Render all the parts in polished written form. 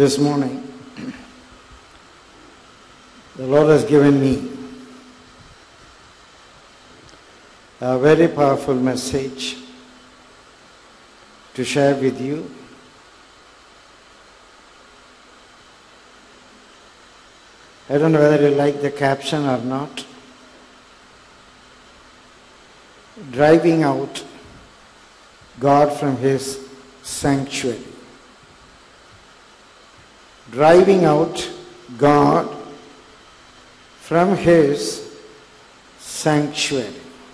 This morning, the Lord has given me a very powerful message to share with you. I don't know whether you like the caption or not. Driving out God from His sanctuary. Driving out God from His sanctuary.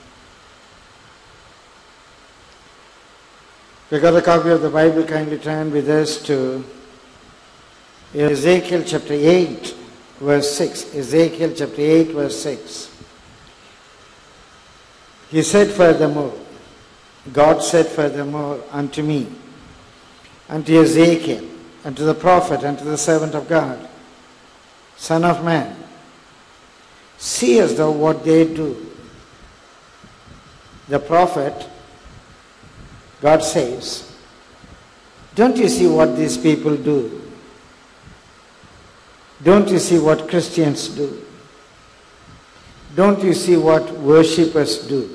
If you got a copy of the Bible, kindly turn with us to Ezekiel chapter 8, verse 6. Ezekiel chapter 8, verse 6. He said furthermore, God said furthermore unto me, unto Ezekiel, unto the prophet, unto the servant of God, Son of man, seest thou what they do? The prophet, God says, don't you see what these people do? Don't you see what Christians do? Don't you see what worshippers do?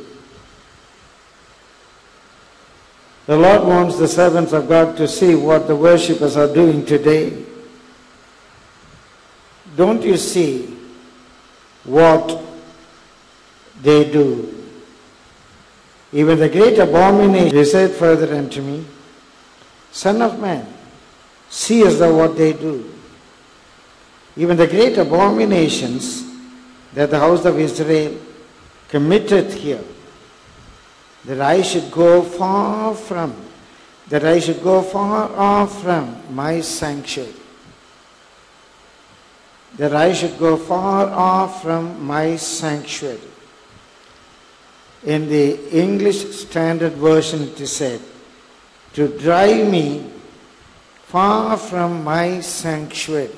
The Lord wants the servants of God to see what the worshippers are doing today. Don't you see what they do? Even the great abomination, he said further unto me, Son of man, seest thou what they do? Even the great abominations that the house of Israel committed here, that I should go far off from my sanctuary. That I should go far off from my sanctuary. In the English Standard Version it is said, to drive me far from my sanctuary.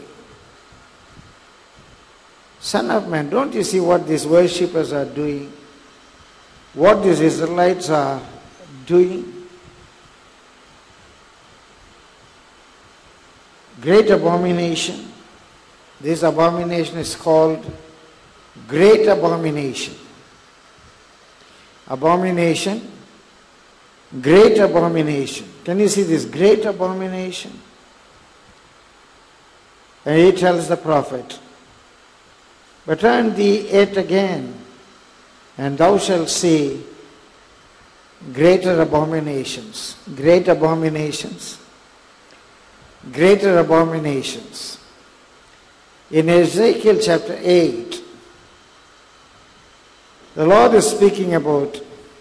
Son of man, don't you see what these worshippers are doing? What these Israelites are doing? Great abomination. This abomination is called great abomination. Abomination, great abomination. Can you see this great abomination? And he tells the prophet, but turn thee yet again, and thou shalt see greater abominations, great abominations, greater abominations. In Ezekiel chapter 8, the Lord is speaking about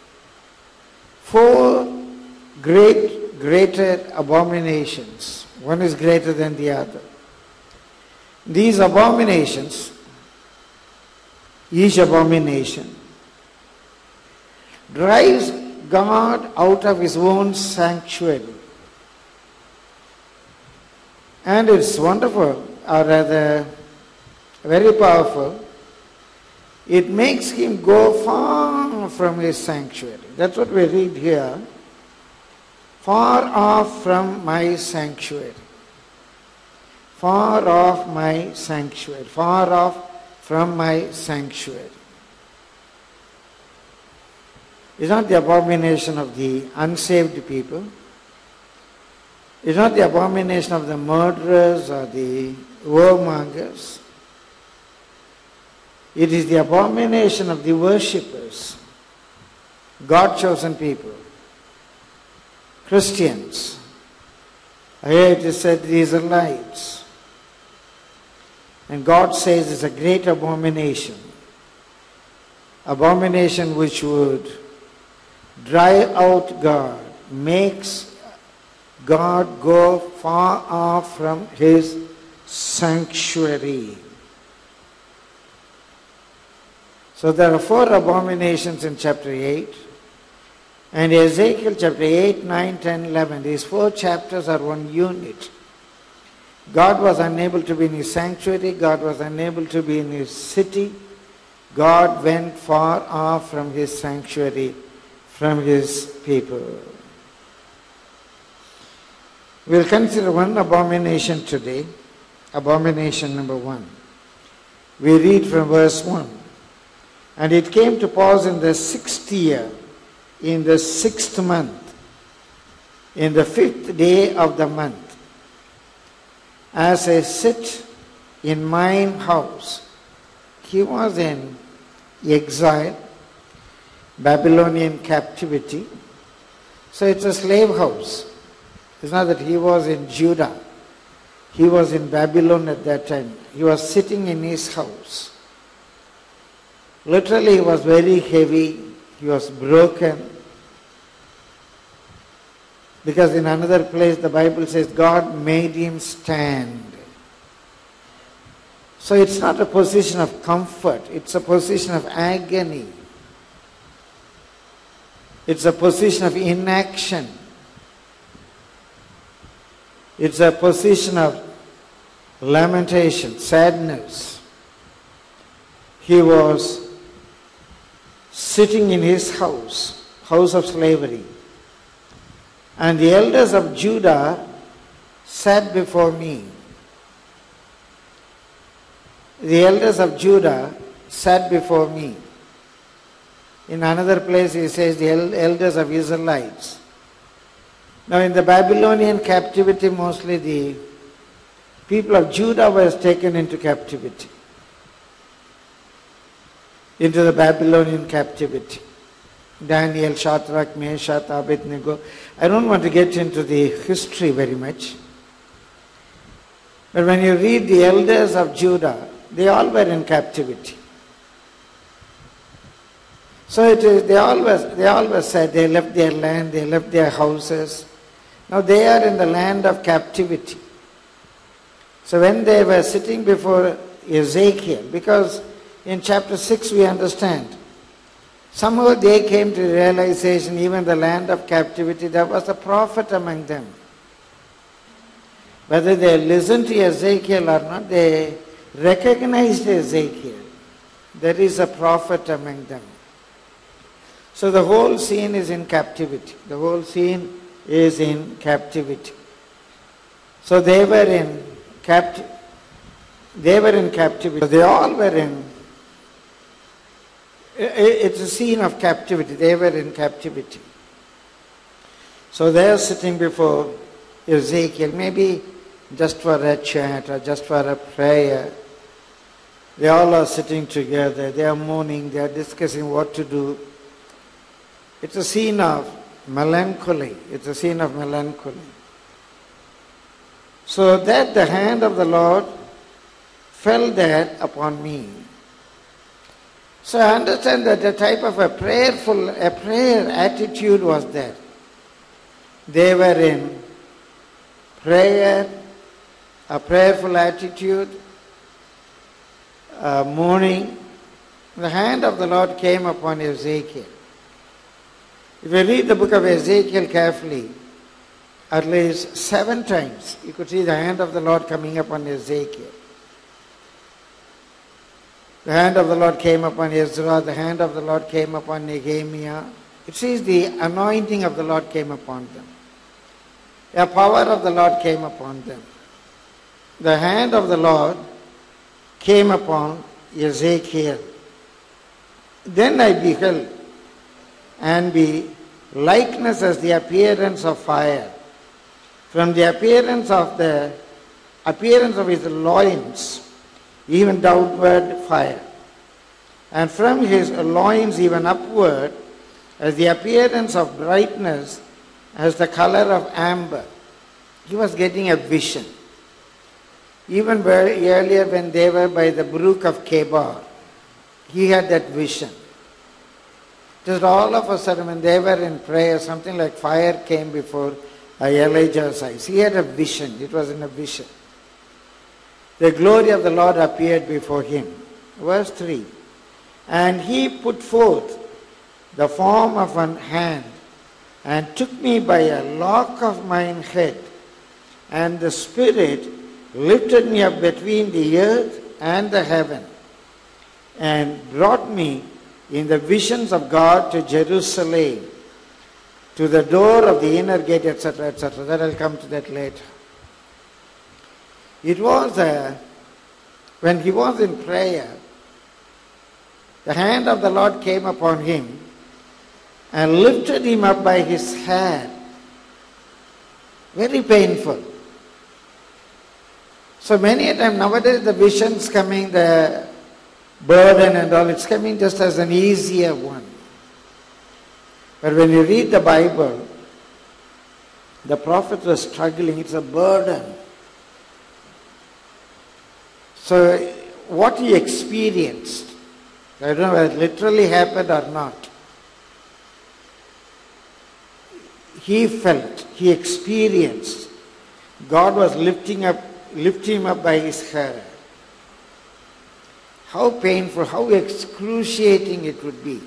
4 greater abominations. One is greater than the other. These abominations, each abomination, drives God out of His own sanctuary. And it's wonderful, or rather very powerful. It makes Him go far from His sanctuary. That's what we read here. Far off from my sanctuary. Far off my sanctuary. Far off from my sanctuary. It's not the abomination of the unsaved people. It's not the abomination of the murderers or the warmongers. It is the abomination of the worshippers, God-chosen people, Christians. Here it is said the Israelites. And God says it's a great abomination. Abomination which would drive out God, makes God go far off from His sanctuary. So there are 4 abominations in chapter 8. And Ezekiel chapter 8, 9, 10, 11. These 4 chapters are one unit. God was unable to be in His sanctuary. God was unable to be in His city. God went far off from His sanctuary, from His people. We'll consider one abomination today. Abomination number 1. We read from verse 1. And it came to pass in the 6th year, in the 6th month, in the 5th day of the month, as I sit in mine house. He was in exile, Babylonian captivity. So it's a slave house. It's not that he was in Judah. He was in Babylon at that time. He was sitting in his house. Literally, he was very heavy. He was broken. Because in another place, the Bible says, God made him stand. So it's not a position of comfort. It's a position of agony. It's a position of inaction. It's a position of lamentation, sadness. He was sitting in his house of slavery. And the elders of Judah sat before me. The elders of Judah sat before me. In another place he says the elders of Israelites. Now in the Babylonian captivity, mostly the people of Judah was taken into captivity. Into the Babylonian captivity. Daniel, Shadrach, Meshach, Abednego. I don't want to get into the history very much. But when you read the elders of Judah, they all were in captivity. So they always said they left their land, they left their houses. Now they are in the land of captivity. So when they were sitting before Ezekiel, because in chapter 6 we understand, somehow they came to the realization, even the land of captivity, there was a prophet among them. Whether they listened to Ezekiel or not, they recognized Ezekiel. There is a prophet among them. So the whole scene is in captivity. The whole scene is in captivity. So they were in captivity. So they all were in. It's a scene of captivity. They were in captivity. So they are sitting before Ezekiel, maybe just for a chat or just for a prayer. They all are sitting together. They are mourning. They are discussing what to do. It's a scene of melancholy. It's a scene of melancholy. So that the hand of the Lord fell there upon me. So I understand that a type of a prayer attitude was there. They were in prayer, a prayerful attitude, mourning. The hand of the Lord came upon Ezekiel. If you read the book of Ezekiel carefully, at least 7 times you could see the hand of the Lord coming upon Ezekiel. The hand of the Lord came upon Ezra. The hand of the Lord came upon Nehemiah. It says the anointing of the Lord came upon them. The power of the Lord came upon them. The hand of the Lord came upon Ezekiel. Then I beheld, and be likeness as the appearance of fire. From the appearance of his loins, even downward fire. And from his loins even upward, as the appearance of brightness, as the color of amber. He was getting a vision. Even very earlier when they were by the brook of Kebar, he had that vision. Just all of a sudden when they were in prayer, something like fire came before Elijah's eyes. He had a vision. It was in a vision. The glory of the Lord appeared before him. Verse 3. And he put forth the form of an hand, and took me by a lock of mine head, and the Spirit lifted me up between the earth and the heaven, and brought me in the visions of God to Jerusalem, to the door of the inner gate, etc., etc. That I'll come to that later. It was when he was in prayer, the hand of the Lord came upon him and lifted him up by his hair. Very painful. So many a time nowadays the visions coming, the burden and all, it's coming just as an easier one. But when you read the Bible, the prophet was struggling, it's a burden. So what he experienced, I don't know whether it literally happened or not, he felt, he experienced, God was lifting him up by his hair. How painful, how excruciating it would be.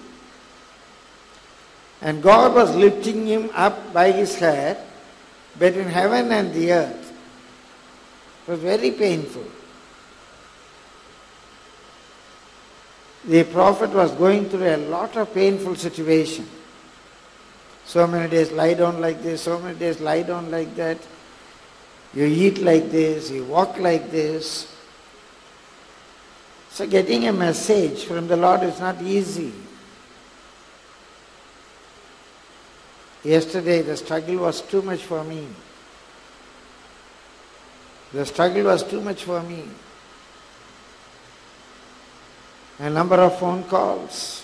And God was lifting him up by his hair between heaven and the earth. It was very painful. The prophet was going through a lot of painful situation. So many days lie down like this, so many days lie down like that. You eat like this, you walk like this. So getting a message from the Lord is not easy. Yesterday the struggle was too much for me. The struggle was too much for me. A number of phone calls,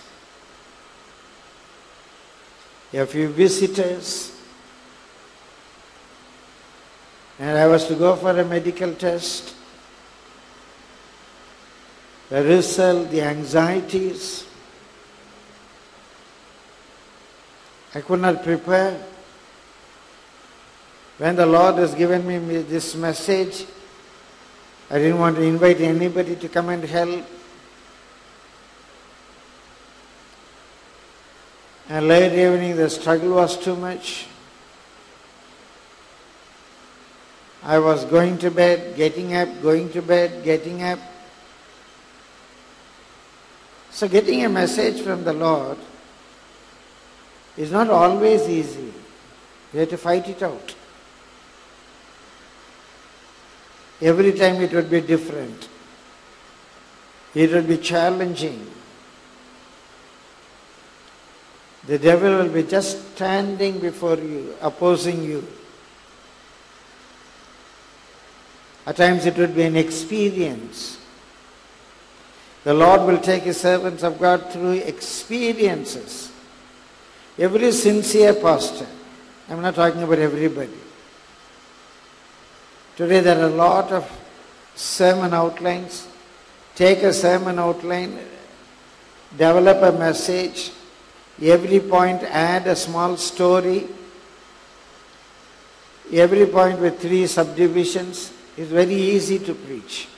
a few visitors, and I was to go for a medical test. The result, the anxieties, I could not prepare. When the Lord has given me this message, I didn't want to invite anybody to come and help. And late evening the struggle was too much. I was going to bed, getting up, going to bed, getting up. So getting a message from the Lord is not always easy. You have to fight it out. Every time it would be different. It would be challenging. The devil will be just standing before you, opposing you. At times it would be an experience. The Lord will take His servants of God through experiences. Every sincere pastor, I'm not talking about everybody. Today there are a lot of sermon outlines. Take a sermon outline, develop a message, every point add a small story, every point with 3 subdivisions. It's very easy to preach.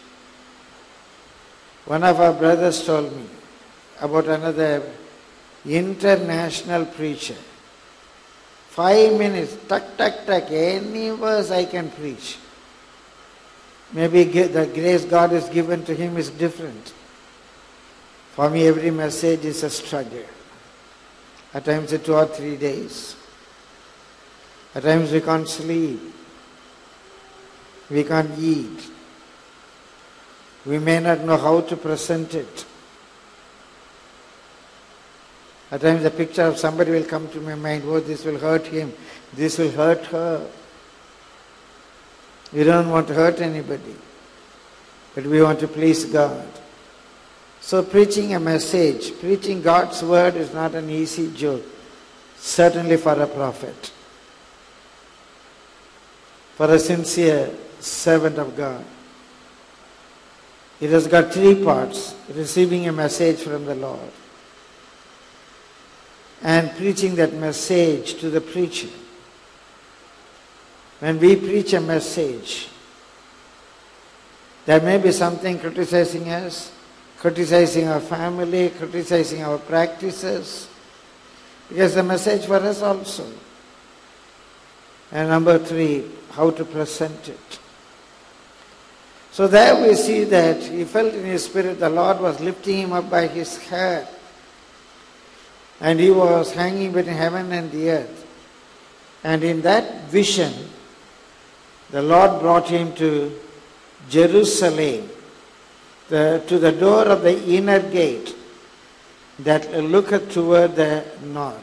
One of our brothers told me about another international preacher. 5 minutes, tuck, tuck, tuck, any verse I can preach. Maybe the grace God has given to him is different. For me, every message is a struggle. At times it's 2 or 3 days. At times we can't sleep. We can't eat. We may not know how to present it. At times the picture of somebody will come to my mind, oh, this will hurt him, this will hurt her. We don't want to hurt anybody, but we want to please God. So preaching a message, preaching God's word is not an easy job, certainly for a prophet, for a sincere servant of God. It has got 3 parts: receiving a message from the Lord, and preaching that message to the preacher. When we preach a message, there may be something criticizing us, criticizing our family, criticizing our practices, because the message for us also. And number 3, how to present it. So there we see that he felt in his spirit the Lord was lifting him up by his hair, and he was hanging between heaven and the earth. And in that vision, the Lord brought him to Jerusalem, to the door of the inner gate that looketh toward the north.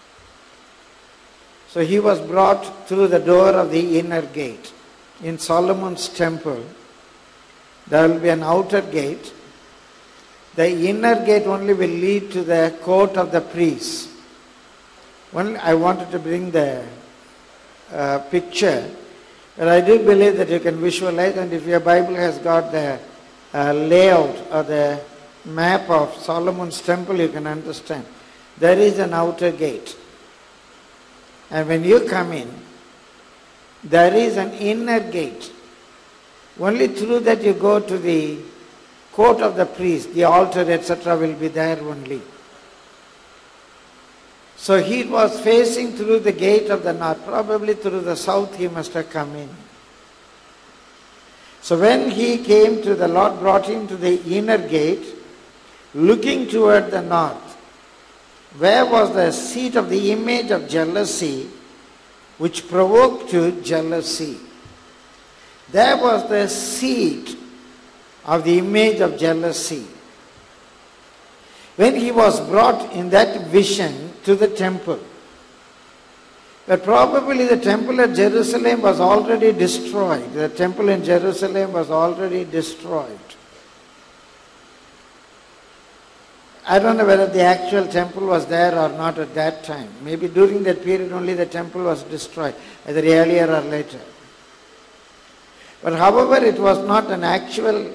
So he was brought through the door of the inner gate. In Solomon's temple, there will be an outer gate. The inner gate only will lead to the court of the priests. I wanted to bring the picture, but I do believe that you can visualize, and if your Bible has got the layout or the map of Solomon's temple, you can understand. There is an outer gate. And when you come in, there is an inner gate. Only through that you go to the court of the priest, the altar, etc. will be there only. So he was facing through the gate of the north. Probably through the south he must have come in. So when he came to, the Lord brought him to the inner gate, looking toward the north, where was the seat of the image of jealousy, which provoked to jealousy. There was the seat of the image of jealousy. When he was brought in that vision to the temple, but probably the temple at Jerusalem was already destroyed. The temple in Jerusalem was already destroyed. I don't know whether the actual temple was there or not at that time. Maybe during that period only the temple was destroyed, either earlier or later. But however, it was not an actual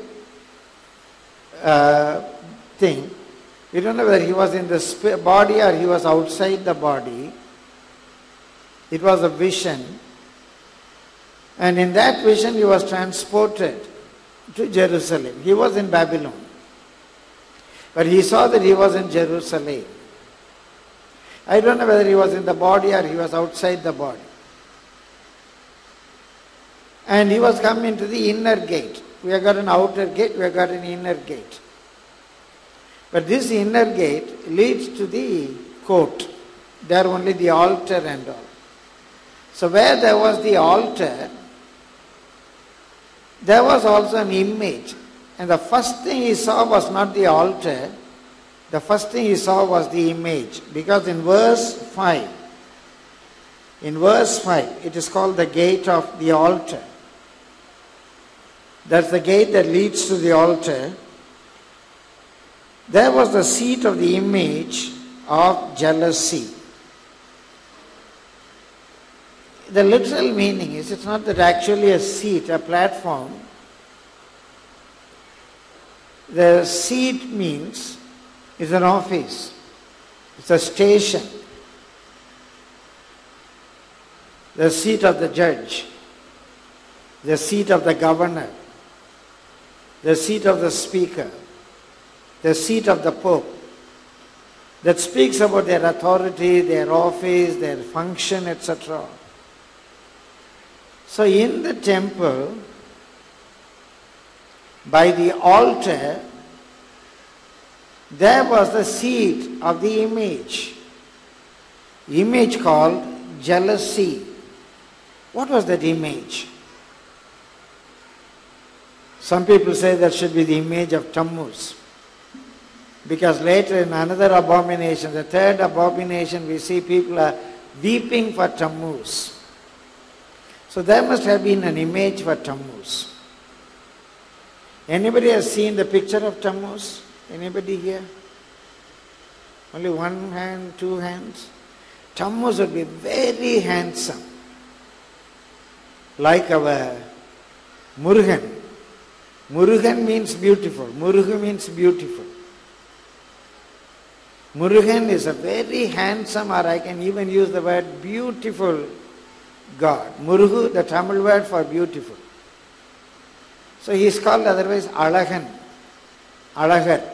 thing. We don't know whether he was in the body or he was outside the body. It was a vision. And in that vision he was transported to Jerusalem. He was in Babylon. But he saw that he was in Jerusalem. I don't know whether he was in the body or he was outside the body. And he was coming to the inner gate. We have got an outer gate, we have got an inner gate. But this inner gate leads to the court. There only the altar and all. So where there was the altar, there was also an image. And the first thing he saw was not the altar. The first thing he saw was the image. Because in verse 5, it is called the gate of the altar. That's the gate that leads to the altar. There was the seat of the image of jealousy. The literal meaning is, it's not that actually a seat, a platform. The seat means it's an office, it's a station. The seat of the judge, the seat of the governor, the seat of the speaker, the seat of the pope. That speaks about their authority, their office, their function, etc. So in the temple, by the altar, there was the seat of the image called jealousy. What was that image? Some people say that should be the image of Tammuz. Because later in another abomination, the third abomination, we see people are weeping for Tammuz. So there must have been an image for Tammuz. Anybody has seen the picture of Tammuz? Anybody here? Only one hand, two hands? Tammuz would be very handsome. Like our Murugan. Murugan means beautiful. Murugu means beautiful. Murugan is a very handsome, or I can even use the word beautiful God. Murugu, the Tamil word for beautiful. So he is called otherwise Alagan, Alagar.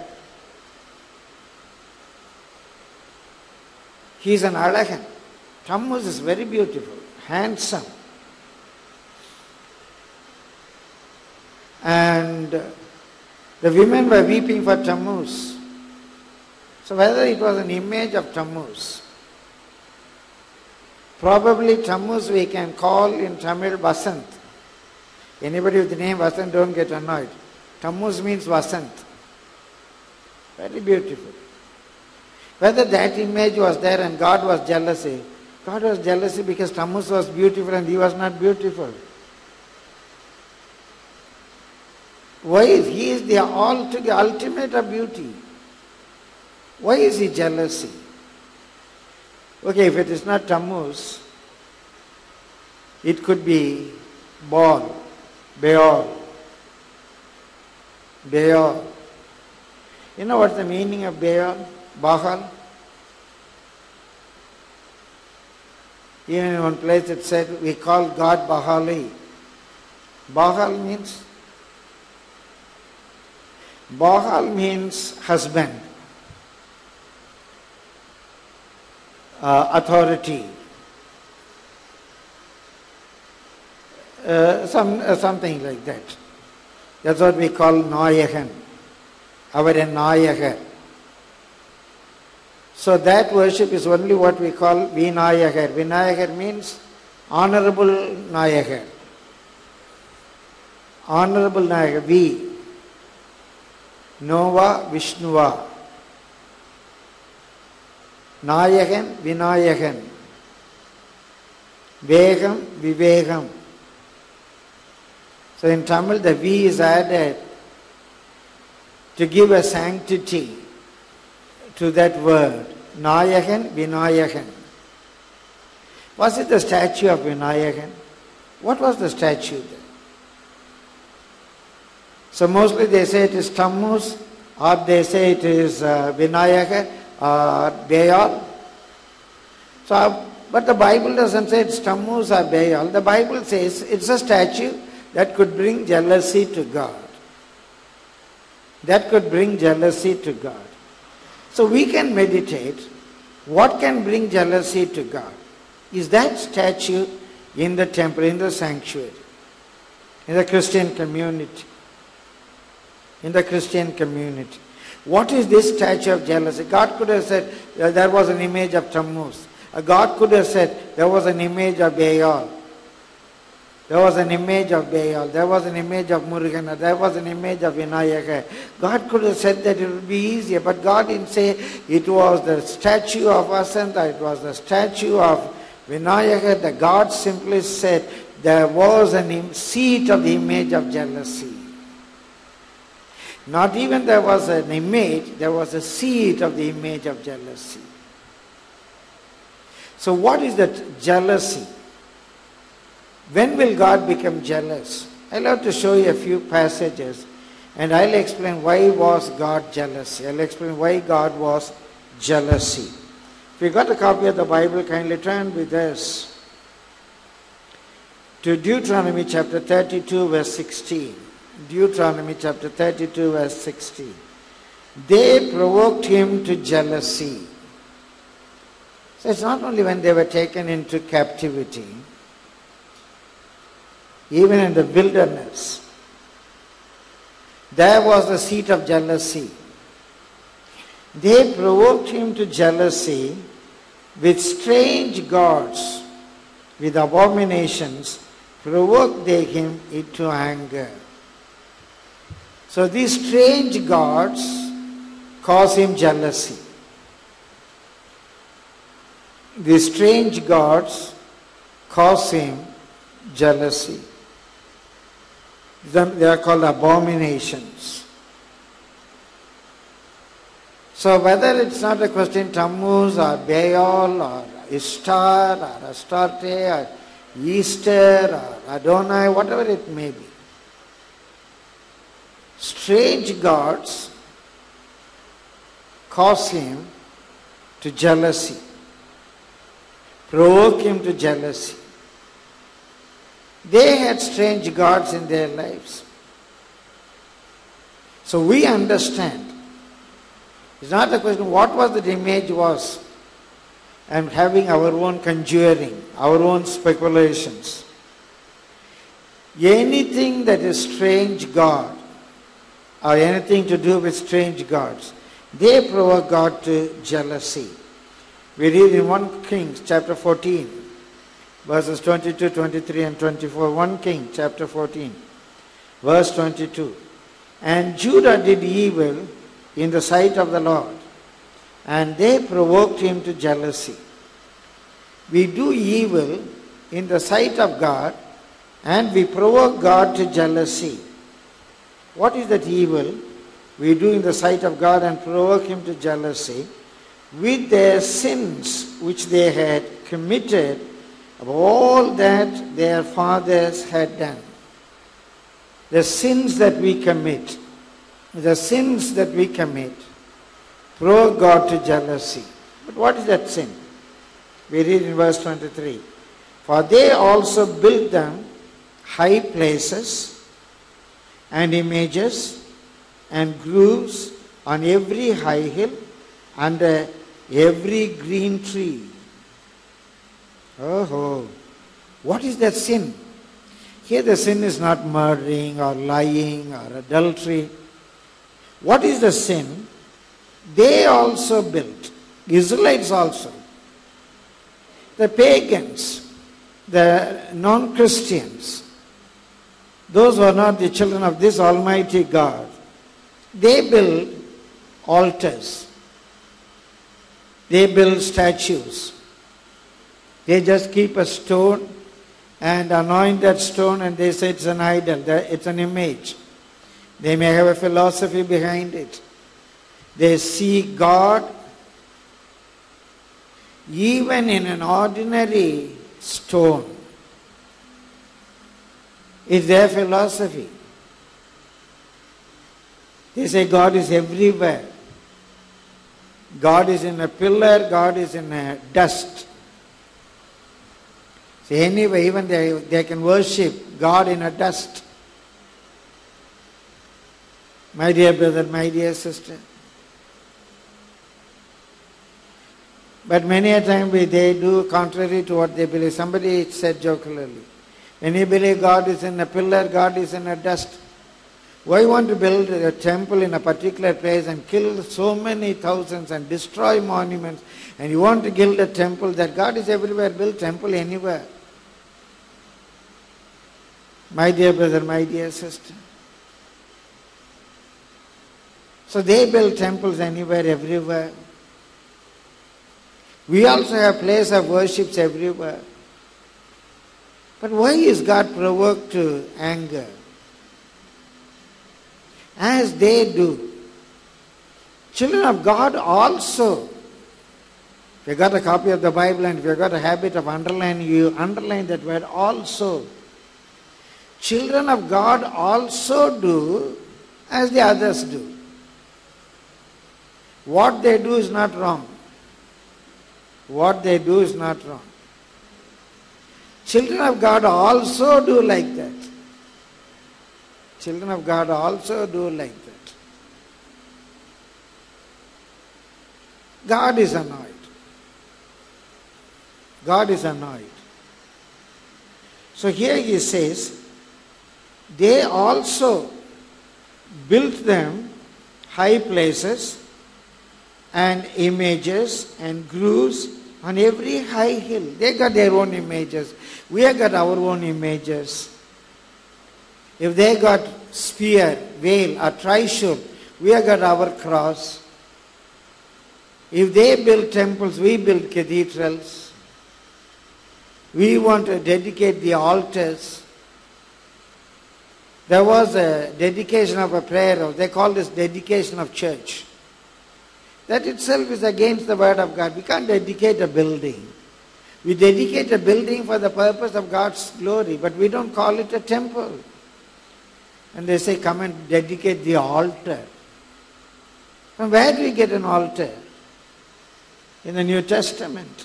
He is an Alagan. Tammuz is very beautiful, handsome. And the women were weeping for Tammuz. So whether it was an image of Tammuz, Probably Tammuz we can call in Tamil Vasant. Anybody with the name Vasant, don't get annoyed. Tammuz means Vasant. Very beautiful. Whether that image was there and God was jealousy. God was jealousy because Tammuz was beautiful and he was not beautiful. Why is he is the ultimate of beauty? Why is he jealousy? Okay, if it is not Tammuz, it could be Baal. You know what's the meaning of Baal? Even in one place it said, we call God Bahali. Baal means husband, authority, something like that. That's what we call Nayagan, our Nayaga. So that worship is only what we call Vinayagar. Vinayagar means honorable Nayagar. Honorable Nayagar, V. Nova Vishnuva. Nayagan, Vinayagan. Vegam, Vivegam. So in Tamil the V is added to give a sanctity to that word. Nayagan, Vinayagan. Was it the statue of Vinayagan? What was the statue there? So mostly they say it is Tammuz, or they say it is Vinayaga or Baal. So, but the Bible doesn't say it's Tammuz or Baal. The Bible says it's a statue that could bring jealousy to God. That could bring jealousy to God. So we can meditate, what can bring jealousy to God? Is that statue in the temple, in the sanctuary, in the Christian community? In the Christian community. What is this statue of jealousy? God could have said there was an image of Tammuz. God could have said there was an image of Baal. There was an image of Baal. There was an image of Murugan. There was an image of Vinayaka. God could have said that it would be easier, but God didn't say it was the statue of Vasanta, it was the statue of Vinayaka. The God simply said there was a seat of the image of jealousy. Not even there was an image, there was a seed of the image of jealousy. So what is that jealousy? When will God become jealous? I'll have to show you a few passages and I'll explain why was God jealous. I'll explain why God was jealousy. If you got a copy of the Bible, kindly turn with us to Deuteronomy chapter 32 verse 16. Deuteronomy chapter 32 verse 16. They provoked him to jealousy. So it's not only when they were taken into captivity, even in the wilderness, there was the seat of jealousy. They provoked him to jealousy with strange gods, with abominations, provoked they him into anger. So these strange gods cause him jealousy. These strange gods cause him jealousy. They are called abominations. So whether it's not a question Tammuz or Baal or Ishtar or Astarte or Easter or Adonai, whatever it may be, strange gods cause him to jealousy, provoke him to jealousy. They had strange gods in their lives. So we understand. It's not a question what was the image was, and having our own conjuring, our own speculations. Anything that is strange God, or anything to do with strange gods, they provoke God to jealousy. We read in 1 Kings chapter 14, verses 22, 23 and 24. 1 King chapter 14, verse 22. And Judah did evil in the sight of the Lord, and they provoked him to jealousy. We do evil in the sight of God, and we provoke God to jealousy. What is that evil we do in the sight of God and provoke him to jealousy? With their sins which they had committed of all that their fathers had done. The sins that we commit, provoke God to jealousy. But what is that sin? We read in verse 23. For they also built them high places and images and groves on every high hill, under every green tree. Oh, what is that sin? Here the sin is not murdering or lying or adultery. What is the sin? They also built, Israelites also, the pagans, the non-Christians, those who are not the children of this Almighty God, they build altars. They build statues. They just keep a stone and anoint that stone, and they say it's an idol, it's an image. They may have a philosophy behind it. They see God even in an ordinary stone. It's their philosophy. They say God is everywhere. God is in a pillar, God is in a dust. So anyway, even they can worship God in a dust. My dear brother, my dear sister. But many a time they do contrary to what they believe. Somebody said jocularly, when you believe God is in a pillar, God is in a dust, why want to build a temple in a particular place and kill so many thousands and destroy monuments, and you want to build a temple that God is everywhere, build temple anywhere. My dear brother, my dear sister. So they build temples anywhere, everywhere. We also have place of worships everywhere. But why is God provoked to anger? As they do. Children of God also. If you got a copy of the Bible and if you got a habit of underlining, you underline that word also. Children of God also do as the others do. What they do is not wrong. What they do is not wrong. Children of God also do like that. Children of God also do like that. God is annoyed. God is annoyed. So here he says, they also built them high places and images and groves on every high hill. They got their own images. We have got our own images. If they got spear, veil, or trishul, we have got our cross. If they build temples, we build cathedrals. We want to dedicate the altars. There was a dedication of a prayer house. They call this dedication of church. That itself is against the word of God. We can't dedicate a building. We dedicate a building for the purpose of God's glory, but we don't call it a temple. And they say, come and dedicate the altar. From where do we get an altar? In the New Testament.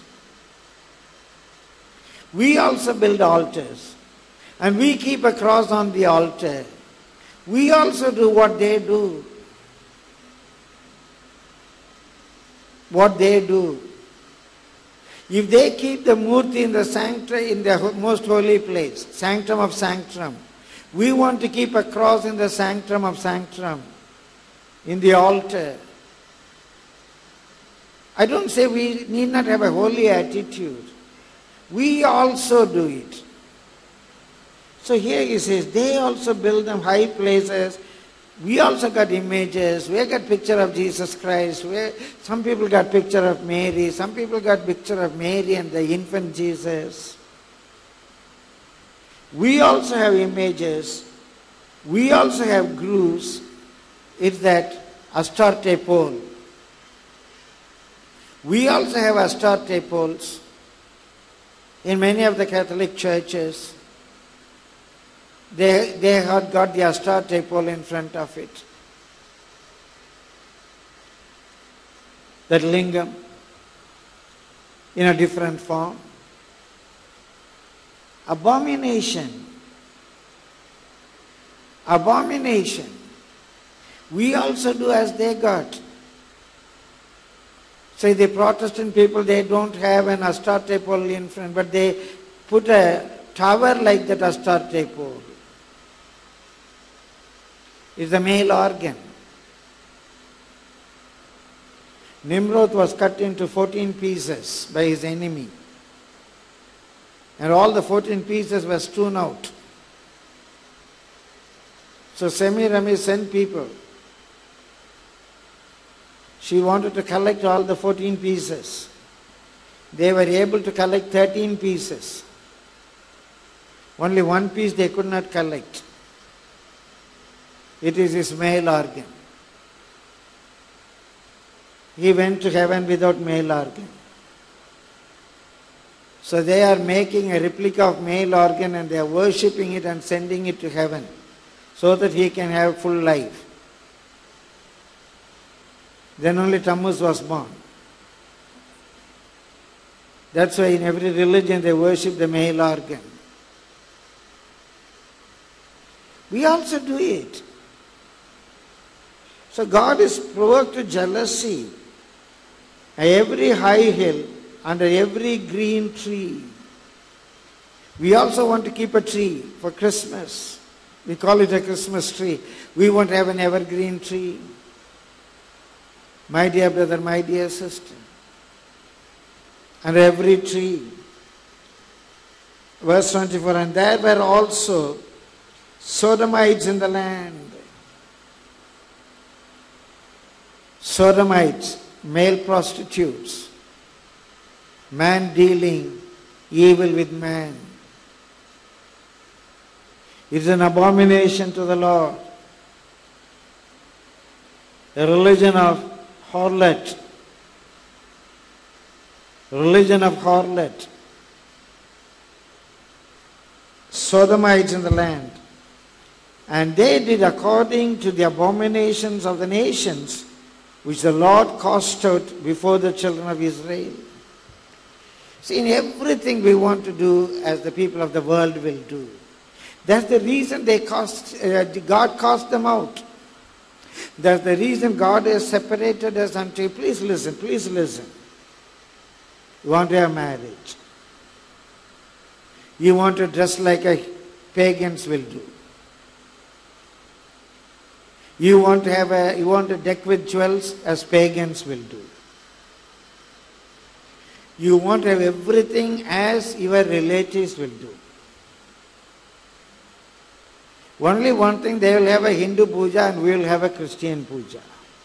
We also build altars. And we keep a cross on the altar. We also do what they do. What they do. If they keep the murti in the sanctuary, in the most holy place, sanctum of sanctum, we want to keep a cross in the sanctum of sanctum, in the altar. I don't say we need not have a holy attitude. We also do it. So here he says, they also build them high places. We also got images. We got picture of Jesus Christ. Some people got picture of Mary. Some people got picture of Mary and the infant Jesus. We also have images. We also have grooves. It's that Astarte pole. We also have Astarte poles in many of the Catholic churches. They had got the Astarte pole in front of it. That lingam in a different form. Abomination. Abomination. We also do as they got. Say the Protestant people, they don't have an Astarte pole in front, but they put a tower like that Astarte pole. It's the male organ. Nimrod was cut into 14 pieces by his enemy. And all the 14 pieces were strewn out. So Semiramis sent people. She wanted to collect all the 14 pieces. They were able to collect 13 pieces. Only one piece they could not collect. It is his male organ. He went to heaven without male organ. So they are making a replica of male organ and they are worshipping it and sending it to heaven so that he can have full life. Then only Tammuz was born. That's why in every religion they worship the male organ. We also do it. So God is provoked to jealousy at every high hill, under every green tree. We also want to keep a tree for Christmas. We call it a Christmas tree. We want to have an evergreen tree. My dear brother, my dear sister, under every tree. Verse 24, and there were also Sodomites in the land. Sodomites, male prostitutes, man dealing evil with man. It is an abomination to the Lord. A religion of harlot. Religion of harlot. Sodomites in the land. And they did according to the abominations of the nations, which the Lord cast out before the children of Israel. See, in everything we want to do as the people of the world will do. That's the reason God cast them out. That's the reason God has separated us unto you. Please listen, please listen. You want to have marriage. You want to dress like pagans will do. You want to deck with jewels as pagans will do. You want to have everything as your relatives will do. Only one thing, they will have a Hindu puja and we will have a Christian puja.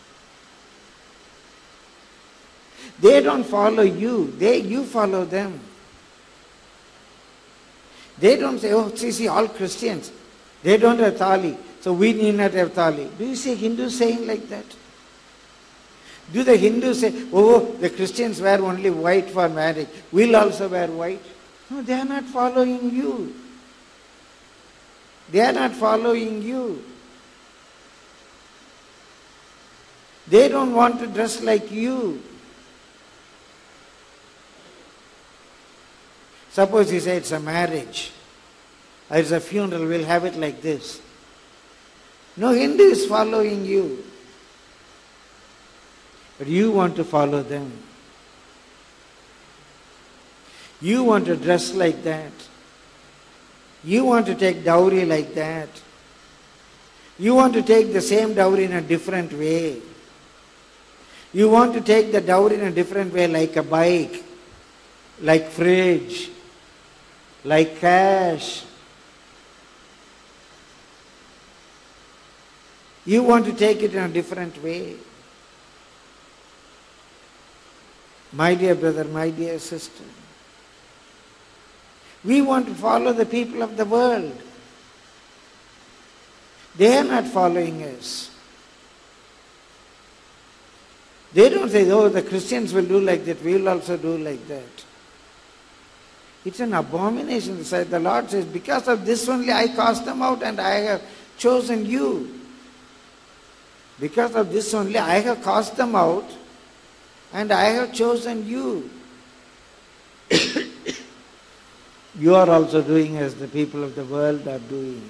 They don't follow you, you follow them. They don't say, oh, see, all Christians, they don't have thali, so we need not have thali. Do you see Hindus saying like that? Do the Hindus say, oh, the Christians wear only white for marriage, we'll also wear white? No, they are not following you. They are not following you. They don't want to dress like you. Suppose he said it's a marriage, or it's a funeral, we'll have it like this. No Hindu is following you. But you want to follow them. You want to dress like that. You want to take dowry like that. You want to take the same dowry in a different way. You want to take the dowry in a different way, like a bike, like fridge, like cash. You want to take it in a different way. My dear brother, my dear sister, we want to follow the people of the world. They are not following us. They don't say, oh, the Christians will do like that, we will also do like that. It's an abomination. The Lord says, because of this only I cast them out and I have chosen you. Because of this only I have cast them out and I have chosen you. You are also doing as the people of the world are doing.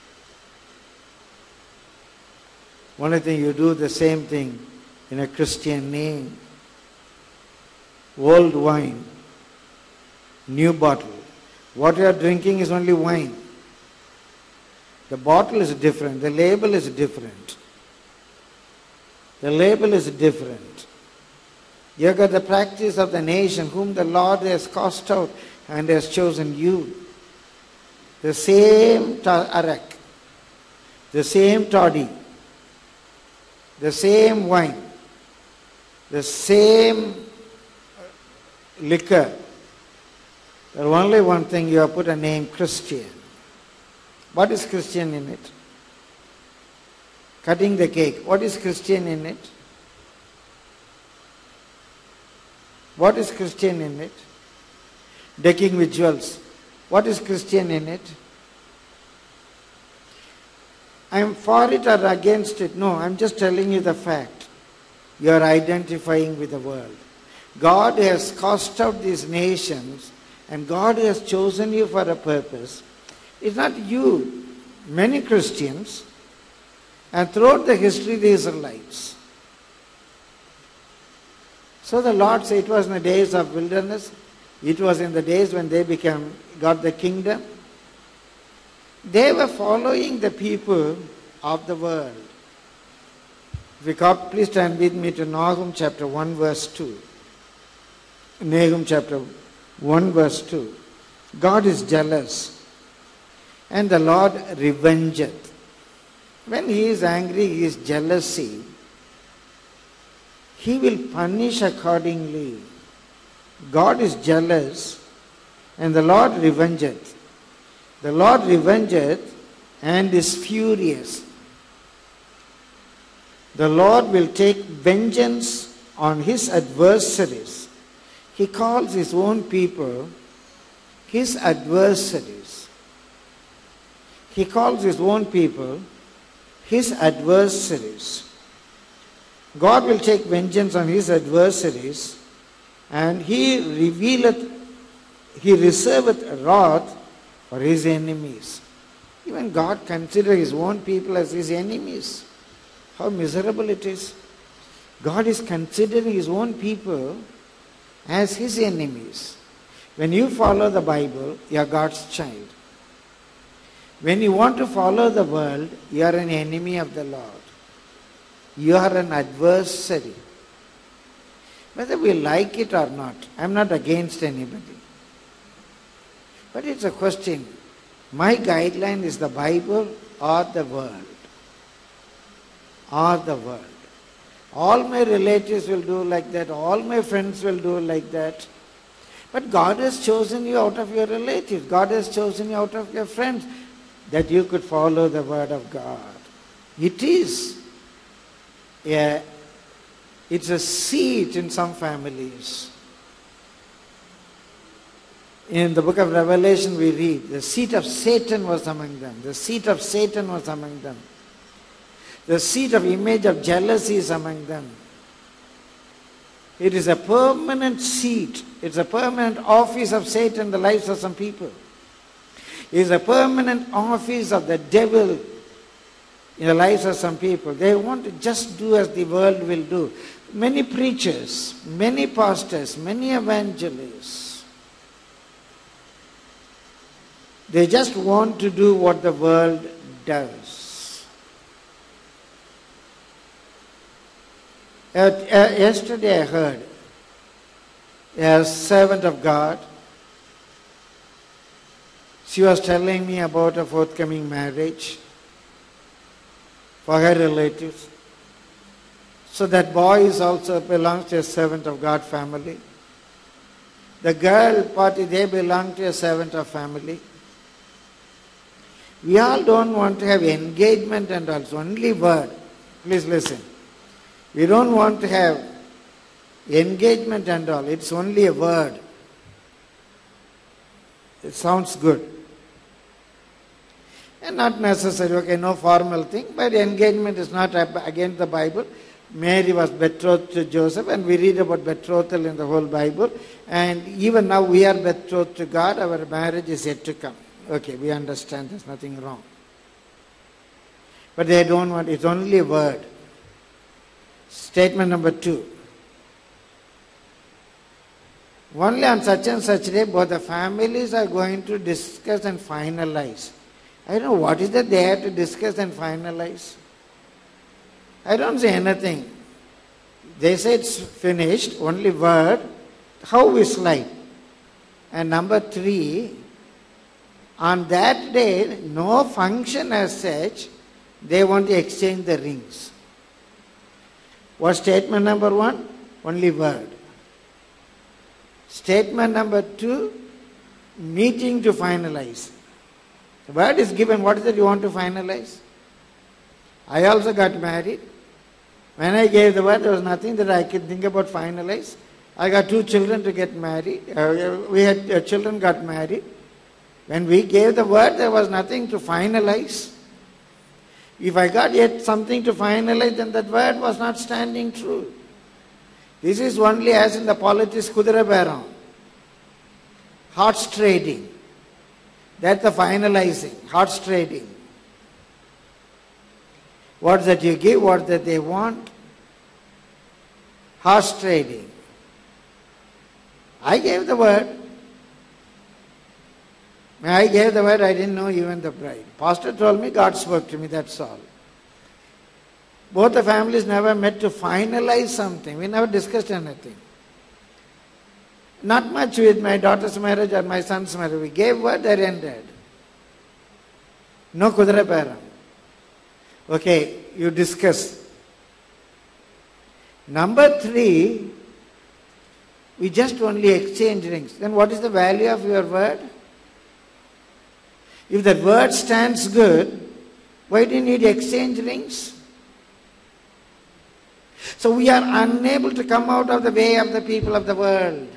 Only thing, you do the same thing in a Christian name. Old wine, new bottle. What you are drinking is only wine. The bottle is different. The label is different. The label is different. You have got the practice of the nation whom the Lord has cast out and has chosen you. The same arak, the same toddy, the same wine, the same liquor. There's only one thing, you have put a name Christian. What is Christian in it? Cutting the cake. What is Christian in it? What is Christian in it? Decking with jewels. What is Christian in it? I am for it or against it. No, I am just telling you the fact. You are identifying with the world. God has cast out these nations and God has chosen you for a purpose. It's not you. Many Christians, and throughout the history of the Israelites. So the Lord said it was in the days of wilderness. It was in the days when they got the kingdom. They were following the people of the world. If you could, please turn with me to Nahum chapter 1 verse 2. Nahum chapter 1 verse 2. God is jealous and the Lord revengeth. When he is angry, he is jealousy. He will punish accordingly. God is jealous and the Lord revengeth. The Lord revengeth and is furious. The Lord will take vengeance on his adversaries. He calls his own people his adversaries. He calls his own people his adversaries. God will take vengeance on his adversaries, and he reserveth wrath for his enemies. Even God considers his own people as his enemies. How miserable it is. God is considering his own people as his enemies. When you follow the Bible, you are God's child. When you want to follow the world, you are an enemy of the Lord. You are an adversary. Whether we like it or not, I am not against anybody. But it's a question. My guideline is the Bible or the world? Or the world. All my relatives will do like that. All my friends will do like that. But God has chosen you out of your relatives. God has chosen you out of your friends, that you could follow the word of God. It is. It's a seat in some families. In the book of Revelation we read, the seat of Satan was among them. The seat of Satan was among them. The seat of image of jealousy is among them. It is a permanent seat. It's a permanent office of Satan in the lives of some people. It is a permanent office of the devil in the lives of some people. They want to just do as the world will do. Many preachers, many pastors, many evangelists, they just want to do what the world does. Yesterday I heard a servant of God She was telling me about a forthcoming marriage for her relatives. So that boy is also belongs to a servant of God family. The girl party, they belong to a servant of family. We all don't want to have engagement and also only word. Please listen. We don't want to have engagement and all. It's only a word. It sounds good. And not necessary, okay, no formal thing, but engagement is not against the Bible. Mary was betrothed to Joseph, and we read about betrothal in the whole Bible. And even now we are betrothed to God, our marriage is yet to come. Okay, we understand there's nothing wrong. But they don't want, it's only a word. Statement number 2. Only on such and such day, both the families are going to discuss and finalize. I don't know what is that they have to discuss and finalize. I don't say anything. They say it's finished, only word. How we slide. And number 3, on that day, no function as such, they want to exchange the rings. What's statement number 1? Only word. Statement number 2, meeting to finalize. The word is given, what is it you want to finalize? I also got married. When I gave the word, there was nothing that I could think about finalize. I got 2 children to get married. We had children got married. When we gave the word, there was nothing to finalize. If I got yet something to finalize, then that word was not standing true. This is only as in the politics, kudura beram, horse trading. That's the finalizing, horse trading. What that you give, what that they want. Horse trading. I gave the word. When I gave the word, I didn't know even the bride. Pastor told me, God spoke to me, that's all. Both the families never met to finalize something. We never discussed anything. Not much with my daughter's marriage or my son's marriage. We gave word, that ended. No kudra param. Okay, you discuss. Number 3, we just only exchange rings. Then what is the value of your word? If that word stands good, why do you need exchange rings? So we are unable to come out of the way of the people of the world.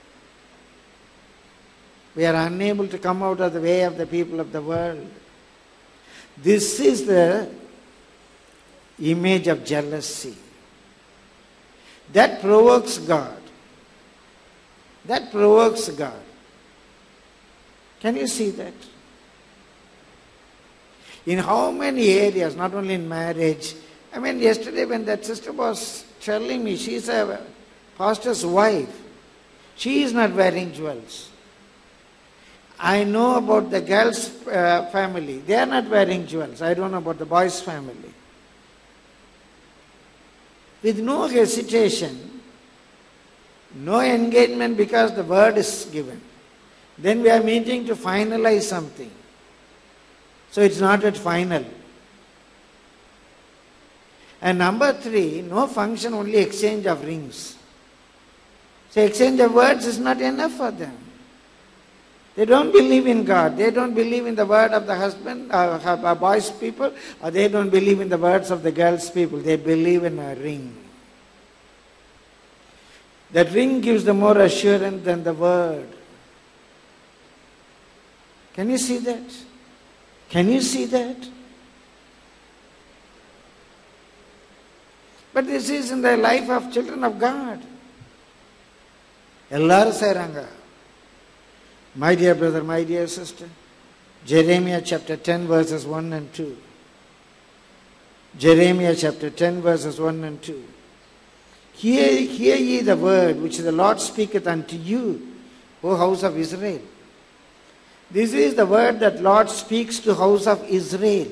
We are unable to come out of the way of the people of the world. This is the image of jealousy. That provokes God. That provokes God. Can you see that? In how many areas, not only in marriage. I mean, yesterday when that sister was telling me, she's a pastor's wife. She is not wearing jewels. I know about the girls' family. They are not wearing jewels. I don't know about the boys' family. With no hesitation, no engagement because the word is given. Then we are meeting to finalize something. So it's not at final. And number 3, no function, only exchange of rings. So exchange of words is not enough for them. They don't believe in God. They don't believe in the word of the husband, boys' people, or they don't believe in the words of the girls' people. They believe in a ring. That ring gives them more assurance than the word. Can you see that? Can you see that? But this is in the life of children of God. Ellaru seiranga. My dear brother, my dear sister, Jeremiah chapter 10 verses 1 and 2. Jeremiah chapter 10 verses 1 and 2. Hear ye the word which the Lord speaketh unto you, O house of Israel. This is the word that Lord speaks to house of Israel.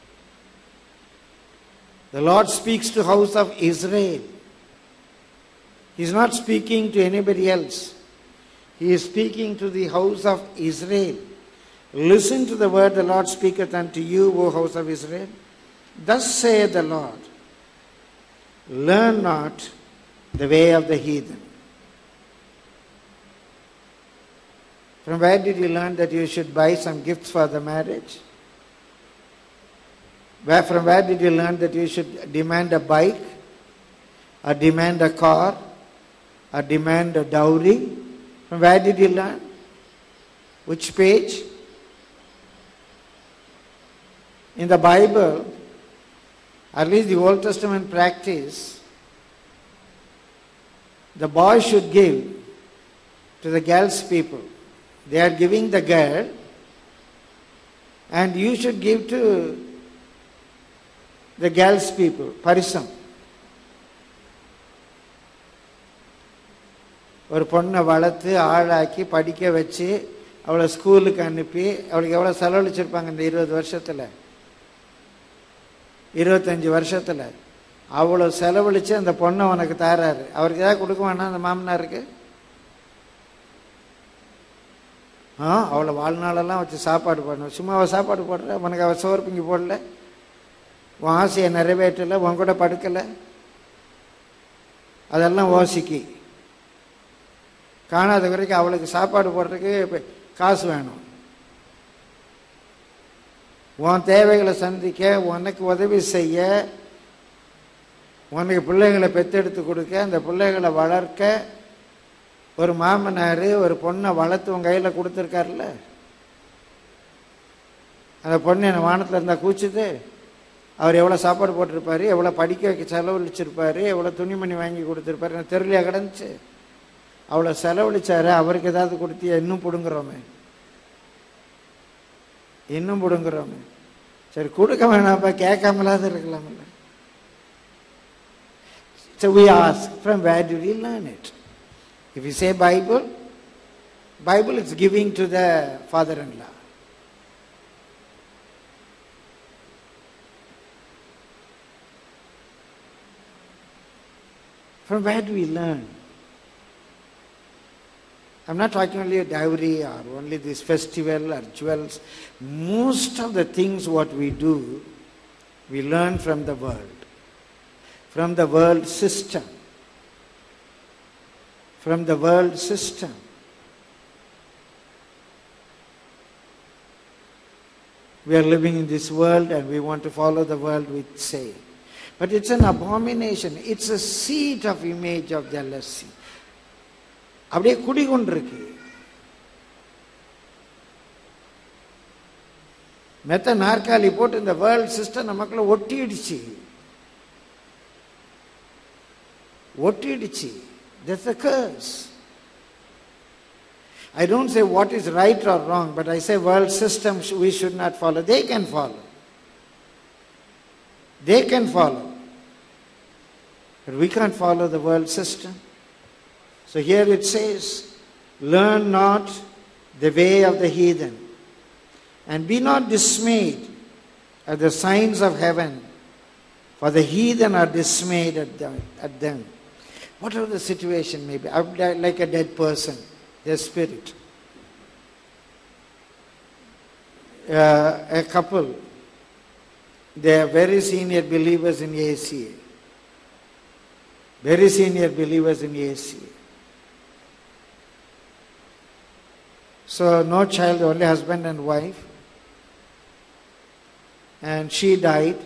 The Lord speaks to house of Israel. He is not speaking to anybody else. He is speaking to the house of Israel. Listen to the word the Lord speaketh unto you, O house of Israel. Thus saith the Lord, learn not the way of the heathen. From where did you learn that you should buy some gifts for the marriage? From where did you learn that you should demand a bike, or demand a car, or demand a dowry? From where did you learn? Which page? In the Bible, at least the Old Testament practice, the boy should give to the girl's people. They are giving the girl, and you should give to the girl's people, parisam. ஒரு பொண்ணை வளர்த்து ஆளாக்கி படிக்க வச்சு அவளை ஸ்கூலுக்கு அனுப்பி அவளுக்கு எவ்வளோ செலவழிச்சிருப்பாங்க இந்த 20 வருஷத்தில், 25 வருஷத்தில் அவ்வளோ செலவழித்து அந்த பொண்ணை உனக்கு தராரு. அவருக்கு ஏதாவது கொடுக்க வேணாம் அந்த மாமனாருக்கு? அவளை வாழ்நாளெல்லாம் வச்சு சாப்பாடு போடணும். சும்மா அவள் சாப்பாடு போடுற, உனக்கு அவள் சோறு பிங்கி போடல, உன் ஆசையை நிறைவேற்றலை, உன் கூட படுக்கலை, அதெல்லாம் ஓசிக்கி காணாத வரைக்கும் அவளுக்கு சாப்பாடு போடுறதுக்கு காசு வேணும். உன் தேவைகளை சந்திக்க, உனக்கு உதவி செய்ய, உனக்கு பிள்ளைகளை பெற்றெடுத்து கொடுக்க, அந்த பிள்ளைகளை வளர்க்க ஒரு மாமனார் ஒரு பொண்ணை வளர்த்து உன் கையில் கொடுத்துருக்காருல்ல. அந்த பொண்ணு என்ன வானத்தில் இருந்தால் கூச்சுது. அவர் எவ்வளோ சாப்பாடு போட்டிருப்பாரு, எவ்வளோ படிக்க வைக்க செலவழிச்சிருப்பாரு, எவ்வளோ துணிமணி வாங்கி கொடுத்துருப்பாரு. எனக்கு தெருலையா கிடந்துச்சு. அவ்வளோ செலவழிச்சாரு, அவருக்கு ஏதாவது கொடுத்தியா? இன்னும் பிடுங்குறோமே, இன்னும் பிடுங்குறோமே. சரி கொடுக்க வேணாப்பா, கேட்காமலாவது இருக்கலாம்ல. So we ask, from where do we learn it? If you say Bible is giving to the father-in-law. From where do we learn? I'm not talking only a dowry or only this festival or jewels. Most of the things what we do, we learn from the world. From the world system. From the world system. We are living in this world and we want to follow the world, we say. But it's an abomination. It's a seat of image of jealousy. அப்படியே குடிகொண்டிருக்கு. மெத்த நாற்காலி போட்டு இந்த world system நமக்குள்ள ஒட்டிடுச்சு. That's a curse. I don't say what is right or wrong, but I say world system we should not follow. They can follow. They can follow. But we can't follow the world system. So here it says, learn not the way of the heathen, and be not dismayed at the signs of heaven, for the heathen are dismayed at them. Whatever the situation may be, like a dead person, their spirit. A couple, they are very senior believers in ACA. Very senior believers in ACA. So no child, only husband and wife. And she died.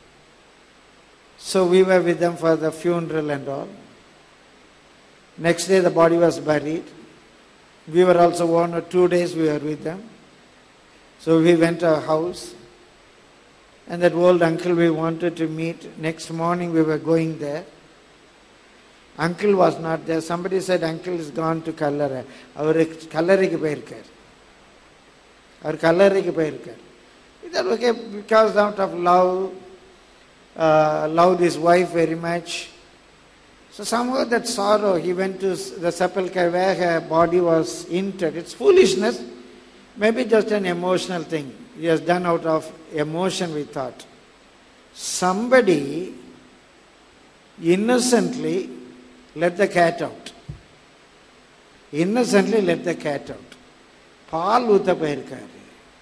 So we were with them for the funeral and all. Next day the body was buried. We were also 1 or 2 days we were with them. So we went to our house. And that old uncle we wanted to meet. Next morning we were going there. Uncle was not there. Somebody said uncle is gone to Kallara. Our Kallarikku poirukar. Our Kallarikku poirukar. He said, okay, because out of love, loved his wife very much. So somehow that sorrow, he went to the sepulchre where her body was interred. It's foolishness. Maybe just an emotional thing. He has done out of emotion, we thought. Somebody innocently let the cat out. Innocently let the cat out. Paal ஊத்த போயிருக்காரு.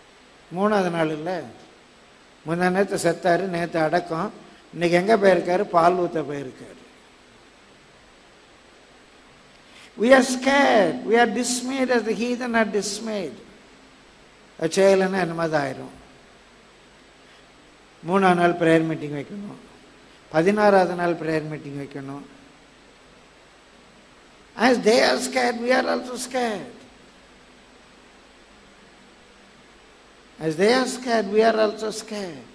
மூணாவது நாள் இல்லை, முந்தா நேற்று செத்தாரு, நேற்று அடக்கம், இன்னைக்கு எங்கே போயிருக்காரு? பால் ஊற்ற போயிருக்காரு. We are scared. We are dismayed as the heathen are dismayed. செய்யலைன்னா என்னமா தான் ஆயிரும். 3ஆம் நாள் ப்ரேயர் மீட்டிங் வைக்கணும், 16ஆவது நாள் ப்ரேயர் மீட்டிங் வைக்கணும். As they are scared, we are also scared. As they are scared, we are also scared.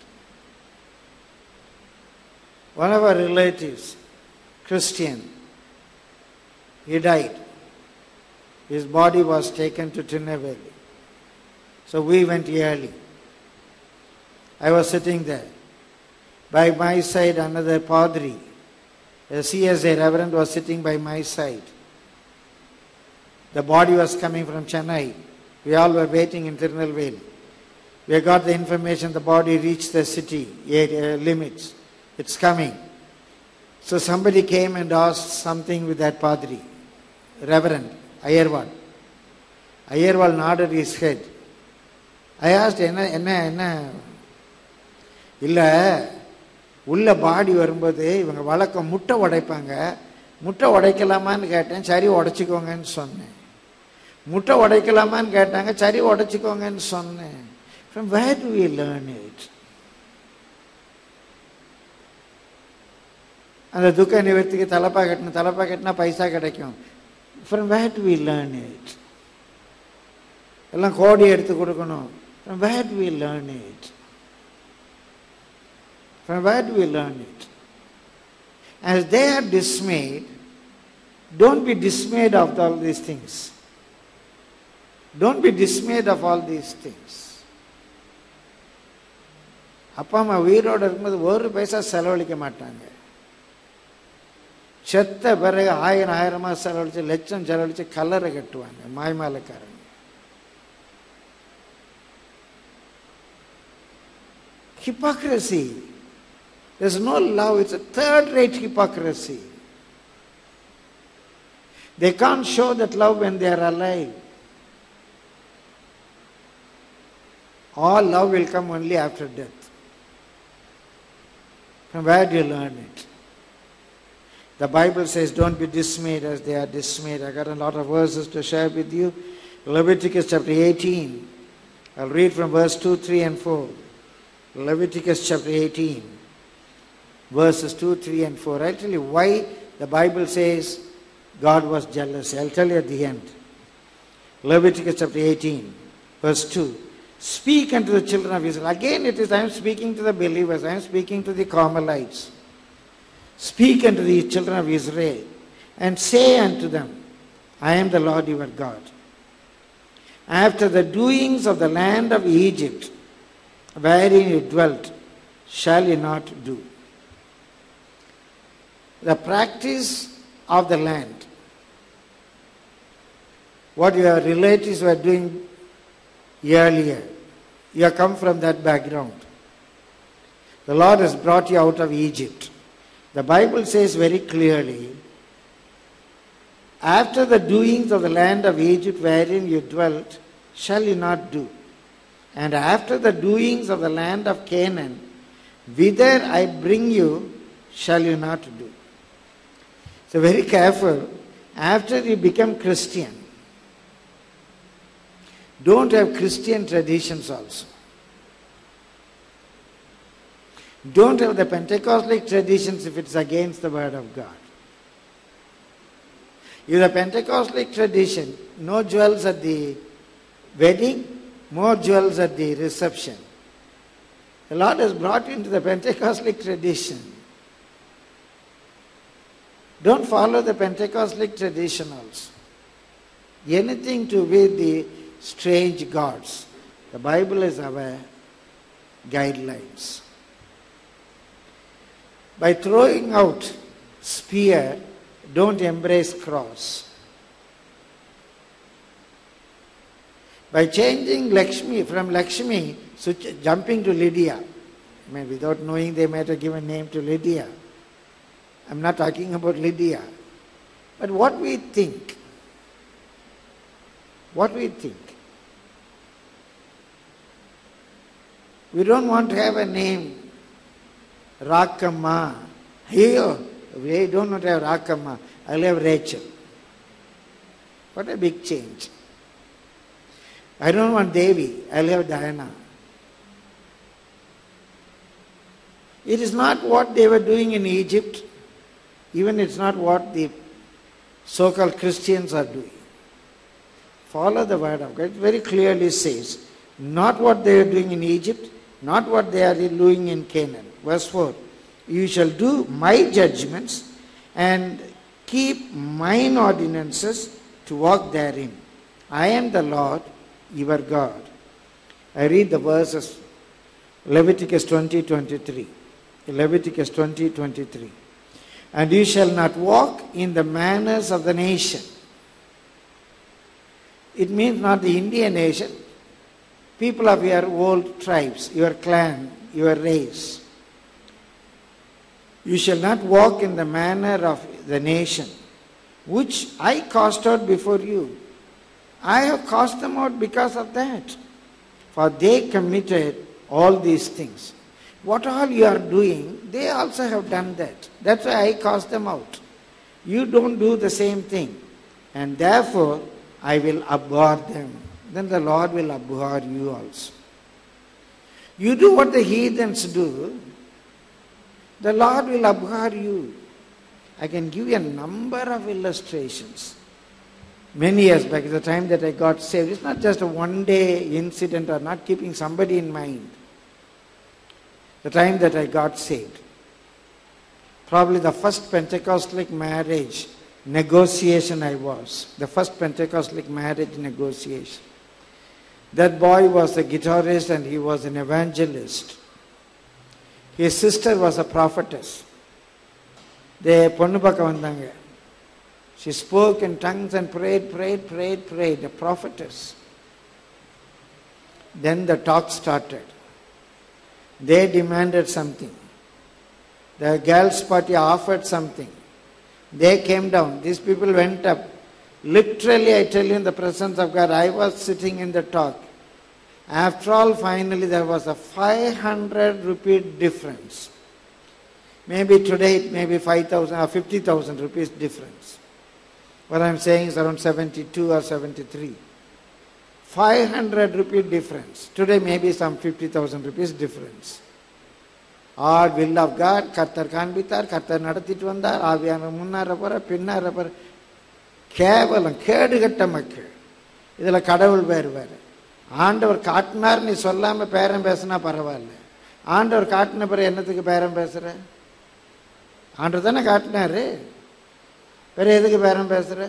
One of our relatives, Christian, he died. His body was taken to Chennai. So we went early. I was sitting there. By my side, another padri, a CSA reverend, was sitting by my side. The body was coming from Chennai. We all were waiting in Tirunelveli. We got the information the body reached the city limits. It's coming. So somebody came and asked something with that padri, Reverend Ayerwal. Ayerwal nodded his head. I asked, என்ன இல்லை, உள்ள பாடி வரும்போது இவங்க வழக்கம் முட்டை உடைப்பாங்க, முட்டை உடைக்கலாமான்னு கேட்டேன், சரி உடைச்சிக்கோங்கன்னு சொன்னேன். முட்டை உடைக்கலாமான்னு கேட்டாங்க, சரி உடைச்சிக்கோங்கன்னு சொன்னேன். From where do we learn it? அந்த துக்க நிவர்த்திக்கு தலப்பா கட்டினா பைசா கிடைக்கும். From where do we learn it? எல்லாம் கோடி எடுத்து கொடுக்கணும். From where do we learn it? From where do we learn it? As they are dismayed, don't be dismayed of all these things. Don't be dismayed of all these things. அப்பா அம்மா உயிரோடு இருக்கும்போது ஒரு பைசா செலவழிக்க மாட்டாங்க. செத்த பிறகு ஆயிரமா செலவழிச்சு, லட்சம் செலவழிச்சு கல்லறை கட்டுவாங்க மாய்மாலக்காரங்க. Hypocrisy. There's no love. It's a third-rate hypocrisy. They can't show that love when they are alive. All love will come only after death. From where do you learn it? The Bible says, don't be dismayed as they are dismayed. I got a lot of verses to share with you. Leviticus chapter 18. I'll read from verse 2, 3 and 4. Leviticus chapter 18. Verses 2, 3 and 4. I'll tell you why the Bible says God was jealous. I'll tell you at the end. Leviticus chapter 18. Verse 2. Speak unto the children of Israel. Again it is, I am speaking to the believers. I am speaking to the Carmelites. Speak unto the children of Israel and say unto them, I am the Lord your God. After the doings of the land of Egypt, wherein you dwelt, shall you not do. The practice of the land. What your relatives were doing earlier. You have come from that background. The Lord has brought you out of Egypt. The Bible says very clearly, after the doings of the land of Egypt wherein you dwelt, shall you not do. And after the doings of the land of Canaan, whither I bring you, shall you not do. So very careful. After you become Christian, don't have Christian traditions also. Don't have the Pentecostal traditions if it's against the Word of God. If the Pentecostal tradition, no jewels at the wedding, more jewels at the reception. The Lord has brought you into the Pentecostal tradition. Don't follow the Pentecostal tradition also. Anything to with the strange gods. The Bible is our guidelines. By throwing out spear, don't embrace cross. By changing Lakshmi from Lakshmi, jumping to Lydia. I mean, without knowing they might have given name to Lydia. I'm not talking about Lydia. But what we think. What we think. We don't want to have a name. Rakama. Here, we don't want to have Rakama. I'll have Rachel. What a big change. I don't want Devi. I'll have Diana. It is not what they were doing in Egypt. Even it's not what the so-called Christians are doing. Follow the word of God. It very clearly says, not what they are doing in Egypt, not what they are doing in Canaan. Verse 4, you shall do my judgments and keep mine ordinances to walk therein. I am the Lord, your God. I read the verses, Leviticus 20:23. Leviticus 20:23. And you shall not walk in the manners of the nation. It means not the Indian nation. People of your old tribes, your clan, your race. You shall not walk in the manner of the nation, which I cast out before you. I have cast them out because of that. For they committed all these things. What all you are doing, they also have done that. That's why I cast them out. You don't do the same thing. And therefore, I will abhor them. Then the Lord will abhor you also. You do what the heathens do, the Lord will abhor you. I can give you a number of illustrations. Many years back, at the time that I got saved, it's not just a one-day incident or not keeping somebody in mind. The time that I got saved, probably the first Pentecostal marriage negotiation I was, the first Pentecostal marriage negotiation. That boy was a guitarist and he was an evangelist. His sister was a prophetess. She spoke in tongues and prayed, a prophetess. Then the talk started. They demanded something. The girls' party offered something. They came down. These people went up. Literally, I tell you, in the presence of God, I was sitting in the talk. After all, finally, there was a 500 rupee difference. Maybe today it may be 5,000 or 50,000 rupees difference. What I'm saying is around 72 or 73. 500 rupee difference. Today maybe some 50,000 rupees difference. All will of God, Kartar Kanbitar, Kartar Nadatittu vandar, Aviyana munnara pora, pinnara pora. Kevalam, kedugatta makkal. Idhula kadavul veru. ஆண்டவர் காட்டினார் நீ சொல்லாம பேரம் பேசினா பரவாயில்ல. ஆண்டவர் காட்டின பிறகு என்னத்துக்கு பேரம் பேசுற? ஆண்டவர் தானே காட்டினாரு, பிறகு எதுக்கு பேரம் பேசுற?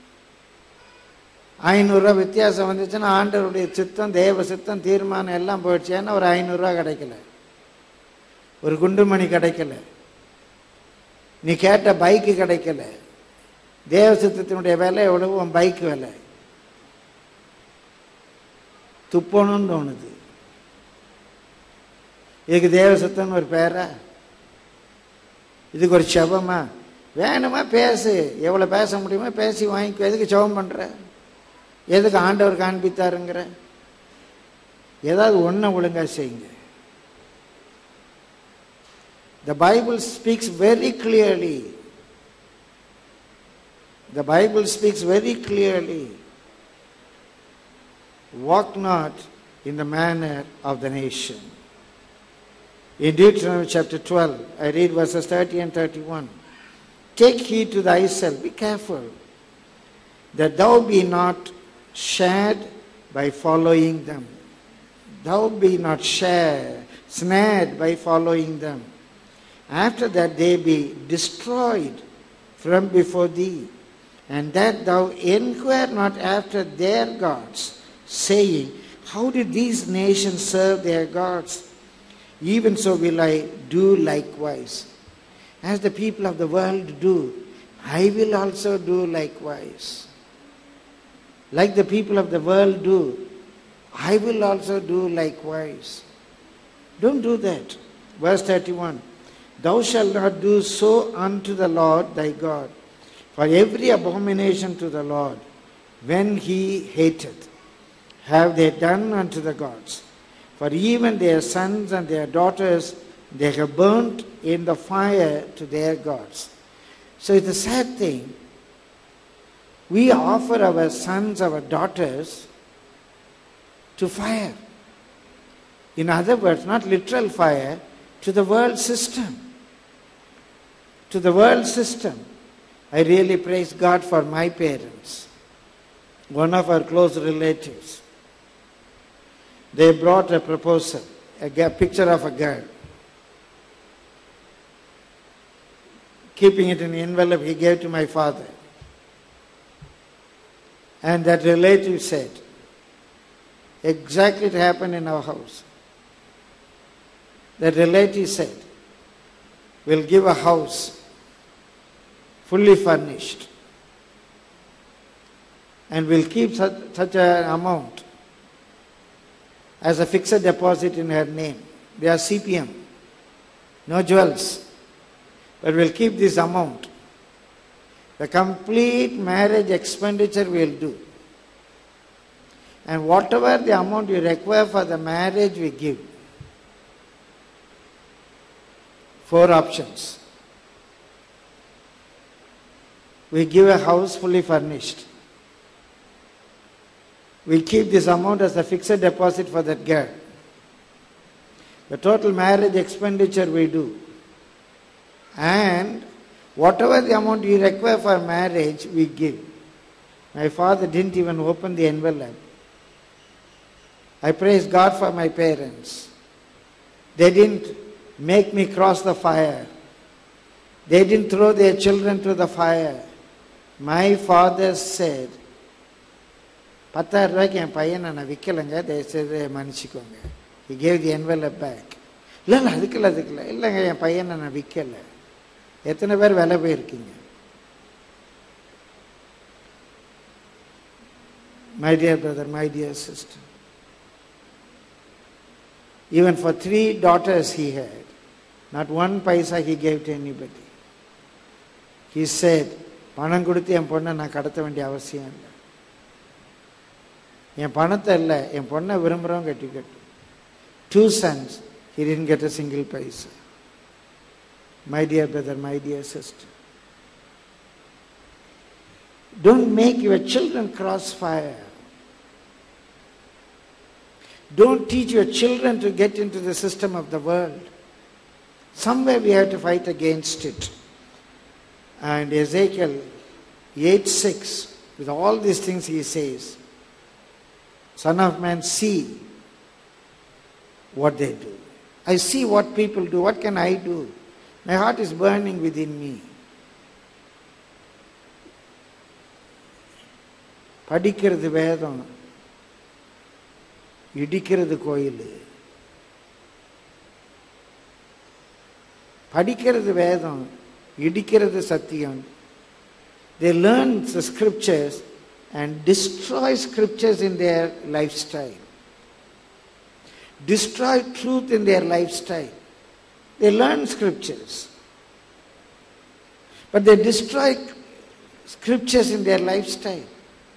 500 ரூபா வித்தியாசம் வந்துச்சுன்னா ஆண்டவருடைய சித்தம், தேவ சித்தம், தீர்மானம் எல்லாம் போயிடுச்சு. ஏன்னா ஒரு 500 ரூபா கிடைக்கல, ஒரு குண்டுமணி கிடைக்கல, நீ கேட்ட பைக்கு கிடைக்கல. தேவ சித்தத்தினுடைய விலை எவ்வளவு? உன் பைக் விலை. துப்பணும்னு தோணுது. இதுக்கு தேவ சித்தம்னு ஒரு பேரா? இதுக்கு ஒரு செபமா? வேணுமா பேசு, எவ்வளோ பேச முடியுமோ பேசி வாங்கிக்கோ. எதுக்கு செபம் பண்ற? எதுக்கு ஆண்டவர் காண்பித்தாருங்கிற? ஏதாவது ஒன்றை ஒழுங்கா செய்யுங்க. The Bible speaks very clearly. The Bible speaks very clearly. Walk not in the manner of the nation. In Deuteronomy chapter 12, I read verses 30 and 31. Take heed to thyself, be careful, that thou be not shared by following them. Thou be not snared by following them. After that they be destroyed from before thee, and that thou inquire not after their gods, saying, how did these nations serve their gods? Even so will I do likewise. As the people of the world do, I will also do likewise. Like the people of the world do, I will also do likewise. Don't do that. Verse 31. Thou shalt not do so unto the Lord thy God. For every abomination to the Lord, when he hateth, have they done unto the gods. For even their sons and their daughters, they have burnt in the fire to their gods. So it's a sad thing. We offer our sons, our daughters to fire. In other words, not literal fire, to the world system. To the world system. I really praise God for my parents. One of our close relatives. They brought a proposal, a picture of a girl. Keeping it in the envelope, he gave to my father. And that relative said, exactly it happened in our house. The relative said, we'll give a house fully furnished. And we'll keep such an amount as a fixed deposit in her name. They are CPM, no jewels. But we'll keep this amount. The complete marriage expenditure we'll do. And whatever the amount you require for the marriage, we give. 4 options. We give a house fully furnished. We keep this amount as a fixed deposit for that girl. The total marriage expenditure we do. And whatever the amount you require for marriage, we give. My father didn't even open the envelope. I praise God for my parents. They didn't make me cross the fire. They didn't throw their children to the fire. My father said, 10,000 ரூபாய்க்கு என் பையனை நான் விற்கலைங்க, தயவுசெய்து மன்னிச்சிக்கோங்க. He gave the envelope back. இல்லை அதுக்குள்ள இல்லைங்க என் பையனை நான் விற்கலை. எத்தனை பேர் வேலை போயிருக்கீங்க? My dear brother, my dear sister. Even for 3 daughters he had, not one paisa he gave to anybody. He said, பணம் கொடுத்து என் பொண்ணை நான் கடத்த வேண்டிய அவசியம் இல்லை. என் பணத்தை இல்லை, என் பொண்ணை விரும்புகிறவங்க கட்டிக்கட்டும். 2 sons, he didn't get a single paisa. My dear brother, my dear sister. Don't make your children cross fire. Don't teach your children to get into the system of the world. Somewhere we have to fight against it. And Ezekiel 8:6, with all these things he says, Son of man, see what they do. I see what people do. What can I do? My heart is burning within me. படிக்கிறது வேதம், இடிக்கிறது கோயில். படிக்கிறது வேதம், இடிக்கிறது சத்தியம். They learn the scriptures and destroy scriptures in their lifestyle. Destroy truth in their lifestyle. They learn scriptures, but they destroy scriptures in their lifestyle.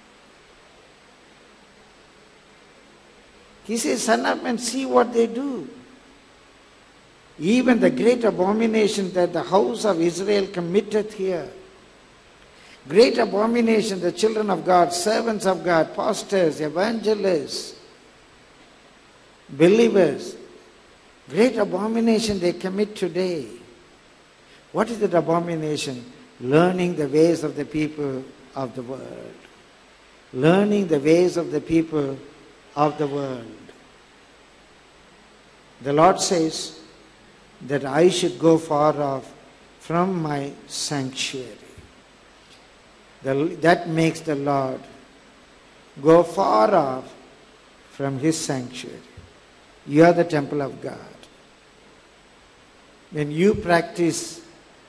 He says, Son of man, see what they do. Even the great abomination that the house of Israel committed here. Great abomination, the children of God, servants of God, pastors, evangelists, believers. Great abomination they commit today. What is that abomination? Learning the ways of the people of the world. Learning the ways of the people of the world. The Lord says that I should go far off from my sanctuary. That makes the Lord go far off from his sanctuary. You are the temple of God. When you practice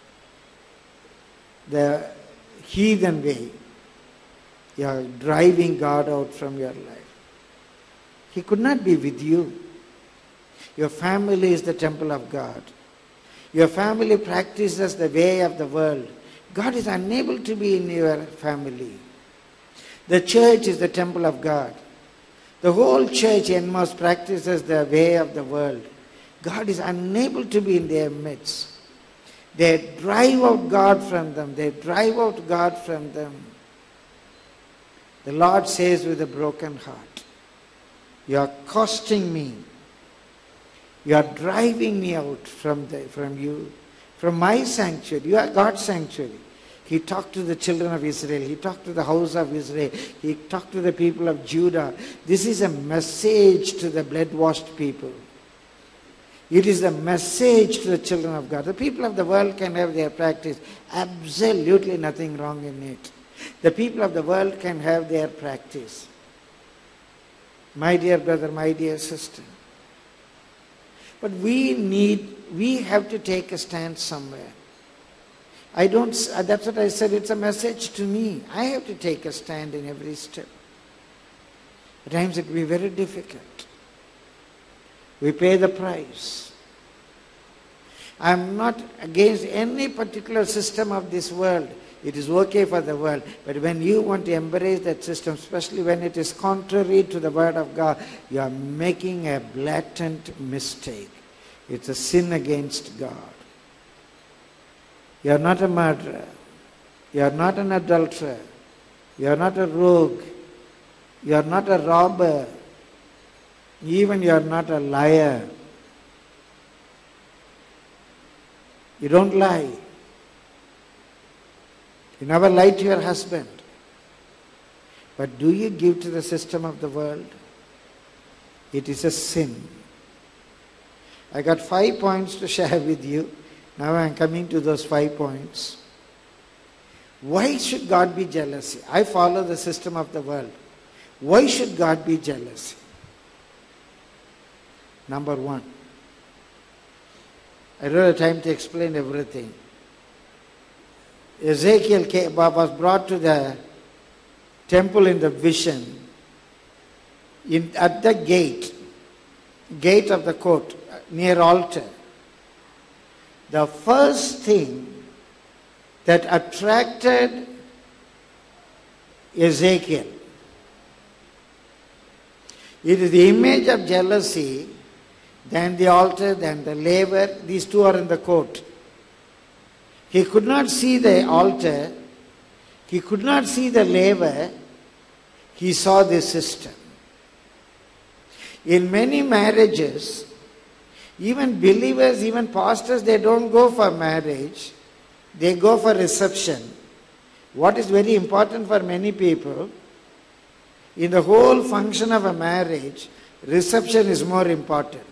the heathen way, you are driving God out from your life. He could not be with you. Your family is the temple of God. Your family practices the way of the world. God is unable to be in your family. The church is the temple of God. The whole church inmost practices the way of the world. God is unable to be in their midst. They drive out God from them. They drive out God from them. The Lord says with a broken heart, you are costing me. You are driving me out from you, from my sanctuary. You are God's sanctuary. He talked to the children of Israel. He talked to the house of Israel. He talked to the people of Judah. This is a message to the blood-washed people. It is a message to the children of God. The people of the world can have their practice. Absolutely nothing wrong in it. The people of the world can have their practice. My dear brother, my dear sister. But we have to take a stand somewhere. That's what I said, it's a message to me. I have to take a stand in every step. At times it will be very difficult. We pay the price. I am not against any particular system of this world. It is okay for the world. But when you want to embrace that system, especially when it is contrary to the Word of God, you are making a blatant mistake. It's a sin against God. You are not a murderer. You are not an adulterer. You are not a rogue. You are not a robber. Even you are not a liar. You don't lie. You never lie to your husband. But do you give to the system of the world? It is a sin. I got 5 points to share with you. Now I am coming to those 5 points. Why should God be jealous? I follow the system of the world. Why should God be jealous? Number 1. I don't have time to explain everything. Ezekiel was brought to the temple in the vision. At the gate of the court, near altar. The first thing that attracted Ezekiel, it is the image of jealousy, then the altar, then the laver. These two are in the court. He could not see the altar. He could not see the laver. He saw the system. In many marriages, even believers, even pastors, they don't go for marriage. They go for reception. What is very important for many people, in the whole function of a marriage, reception is more important.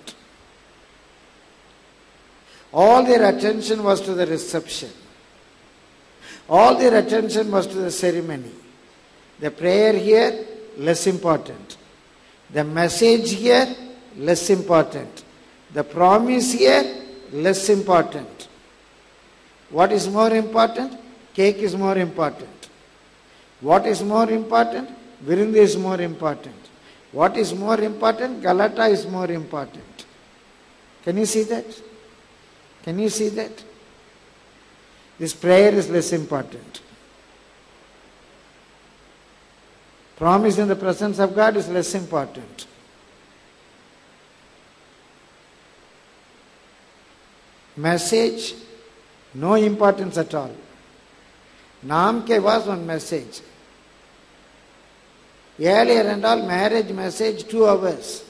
All their attention was to the reception. All their attention was to the ceremony. The prayer here, less important. The message here, less important. The promise here, less important. What is more important? Cake is more important. What is more important? Virindu is more important. What is more important? Galata is more important. Can you see that? Can you see that? This prayer is less important. Promise in the presence of God is less important. Message, no importance at all. Namke was one message. Earlier and all, marriage message 2 hours.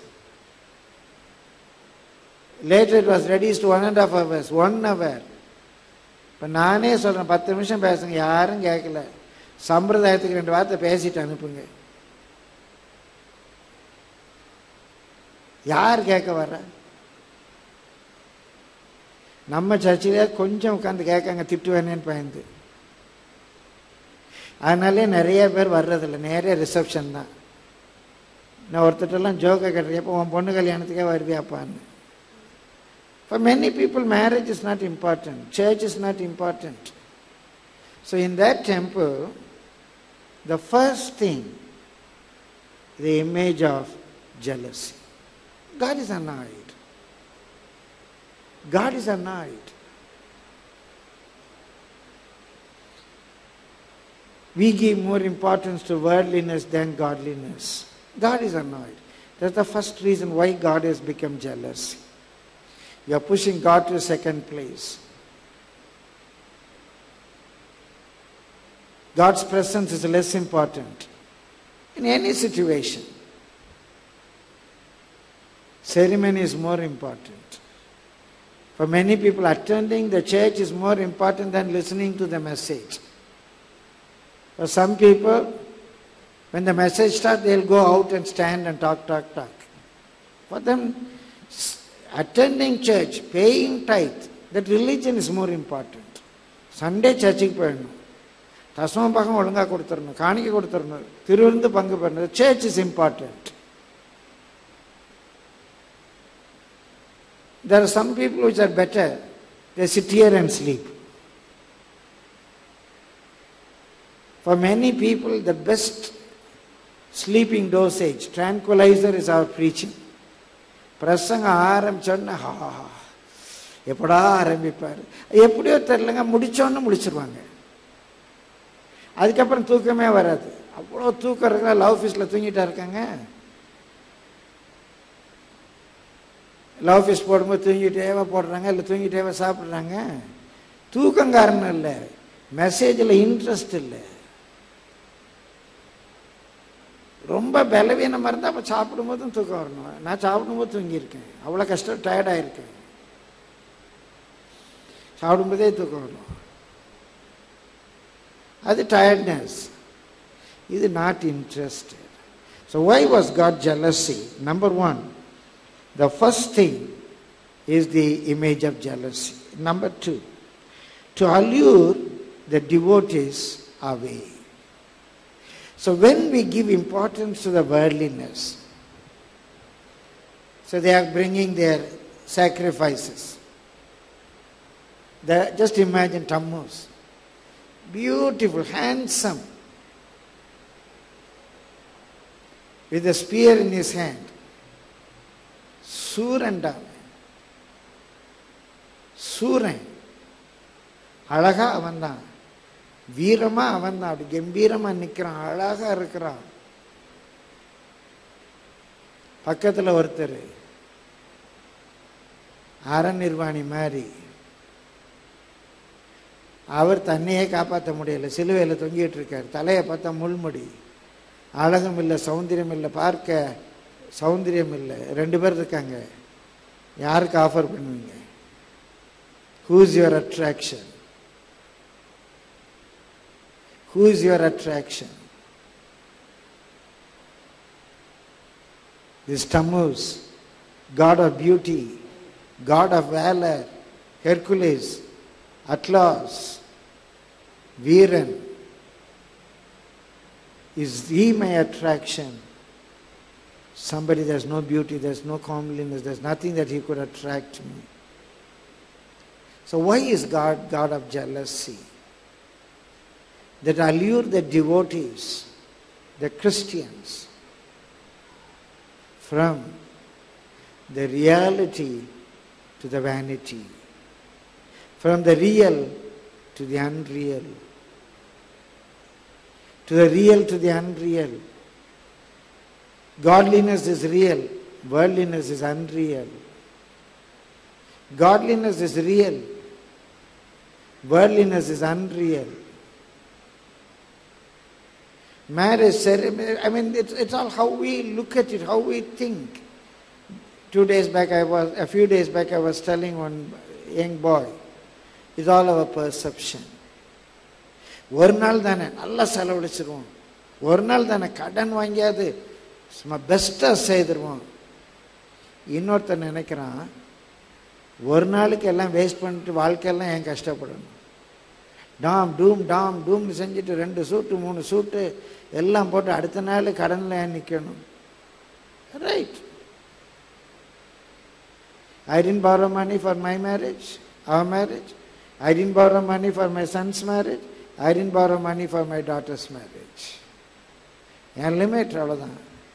Later it was reduced to 1.5 hours, 1 hour. இப்போ நானே சொல்கிறேன் 10 நிமிஷம் பேசுங்க, யாரும் கேட்கல. சம்பிரதாயத்துக்கு 2 வார்த்தை பேசிட்டு அனுப்புங்க. யார் கேட்க வர்ற? நம்ம சர்ச்சிலே கொஞ்சம் உட்காந்து கேட்காங்க, திட்டுவேனேன்னு பயந்து. அதனாலே நிறைய பேர் வர்றதில்லை, நிறைய ரிசப்ஷன் தான். நான் ஒருத்தட்டெல்லாம் ஜோக்கை கேட்டிருக்கேன், எப்போ உன் பொண்ணு கல்யாணத்துக்கே வருவியாப்பான்னு. For many people, marriage is not important. Church is not important. So in that temple, the first thing, the image of jealousy. God is annoyed. God is annoyed. We give more importance to worldliness than godliness. God is annoyed. That's the first reason why God has become jealous. You are pushing God to second place. God's presence is less important in any situation. Ceremony is more important. For many people, attending the church is more important than listening to the message. For some people, when the message starts, they'll go out and stand and talk. For them, attending church, paying tithe, that religion is more important. Sunday church போயிடணும், தசம பாகம் ஒழுங்கா கொடுத்துடணும், காணிக்கை கொடுத்துடணும், திருவிருந்து பங்கு பண்ணணும். The church is important. There are some people which are better. They sit here and sleep. For many people, the best sleeping dosage, tranquilizer is our preaching. பிரசங்க ஆரம்பிச்சோன்னா எப்படா ஆரம்பிப்பார், எப்படியோ தெரியலங்க, முடிச்சோன்னு முடிச்சிருவாங்க. அதுக்கப்புறம் தூக்கமே வராது. அவ்வளோ தூக்கம் இருக்குங்க. லவ் ஃபீஸில் தூங்கிட்டா இருக்காங்க. லவ் ஃபீஸ் போடும்போது தூங்கிட்டேவா போடுறாங்க, இல்லை தூங்கிட்டேவா சாப்பிட்றாங்க. தூக்கம் காரணம் இல்லை, மெசேஜில் இன்ட்ரெஸ்ட் இல்லை. ரொம்ப பலவீனமாக இருந்தால் அப்போ சாப்பிடும்போதும் தூக்கம் வரணும். நான் சாப்பிடும்போது தூங்கியிருக்கேன், அவ்வளோ கஷ்டம், டயர்டாயிருக்கேன். சாப்பிடும்போதே தூக்கம் வரும். அது டயர்ட்னஸ். இது not interested. So why was God jealousy? Number one, the first thing is the image of jealousy. Number two, to allure the devotees away. So when we give importance to the worldliness, so they are bringing their sacrifices. Just imagine Tammuz, beautiful, handsome, with a spear in his hand. Sooran, அழகா அவன் தான், வீரமா அவன் தான், அப்படி கம்பீரமா நிற்கிறான், அழகா இருக்கிறான். பக்கத்தில் ஒருத்தர் அறநிர்வாணி மாதிரி, அவர் தன்னையே காப்பாற்ற முடியல, சிலுவையில் தொங்கிட்டு இருக்கார். தலையை பார்த்தா முள்முடி, அழகும் இல்லை, சௌந்தரியம் இல்லை, பார்க்க சௌந்தரியம் இல்லை. ரெண்டு பேர் இருக்காங்க. யாருக்கு ஆஃபர் பண்ணுவீங்க? Who is your attraction? Who is your attraction? This Tammuz, god of beauty, god of valor, Hercules, Atlas, Veeran, is he my attraction? Somebody, there's no beauty, there's no comeliness, there's nothing that he could attract me. So why is God of jealousy? That allure the devotees, the Christians, from the reality to the vanity, from the real to the unreal, to the real to the unreal. Godliness is real, worldliness is unreal. Godliness is real, worldliness is unreal. Marriage ceremony, I mean, it's all how we look at it, how we think. A few days back I was telling one young boy, it's all our perception. ஒரு நாள் தானே நல்லா செலவழிச்சிருவோம், ஒரு நாள் தானே கடன் வாங்கியாது சும்மா பெஸ்ட்டாக செய்திருவோம். இன்னொருத்தர் நினைக்கிறான், ஒரு நாளுக்கு எல்லாம் வேஸ்ட் பண்ணிட்டு வாழ்க்கையெல்லாம் ஏன் கஷ்டப்படணும், டாம் டூம்னு செஞ்சுட்டு 2 சூட்டு 3 சூட்டு எல்லாம் போட்டு அடுத்த நாள் கடனில் ஏன் நிற்கணும்? Right. I didn't borrow money for my marriage, our marriage. I didn't borrow money for my son's marriage. I didn't borrow money for my daughter's marriage. என் லிமிட் அவ்வளோதான்.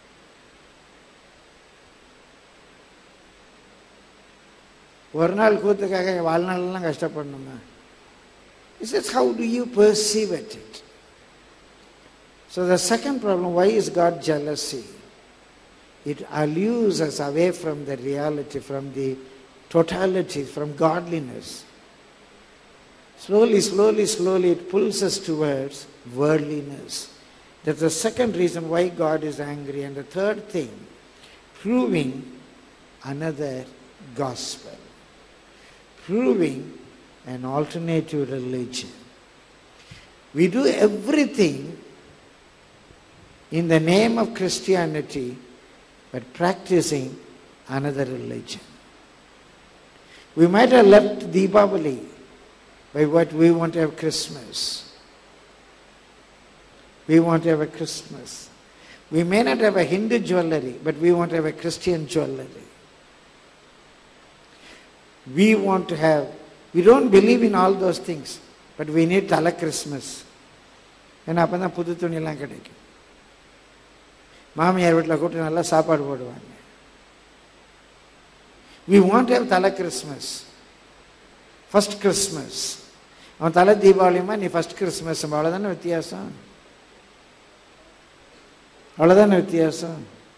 ஒரு நாள் கூத்துக்காக வாழ்நாளெல்லாம் கஷ்டப்படணுமா? This is how do you perceive it. So the second problem, why is God jealousy? it allures us away from the reality, from the totality, from godliness. Slowly, slowly, slowly it pulls us towards worldliness. That's the second reason why God is angry. And the third thing, proving another gospel. Proving an alternative religion. We do everything in the name of Christianity, but practicing another religion. We might have left Deepavali by what we want to have Christmas. We want to have a Christmas. We may not have a Hindu jewelry, but we want to have a Christian jewelry. We want to have, we don't believe in all those things, but we need Tala Christmas. And apana pudu thuniyalam kedaikum. மாமியார் வீட்டில் கூப்பிட்டு நல்லா சாப்பாடு போடுவாங்க. We want to have Tala Christmas. First Christmas. அவன் தலை தீபாவளியுமா நீ first Christmas, அவ்வளோதானே வித்தியாசம். அவ்வளோதானே வித்தியாசம்.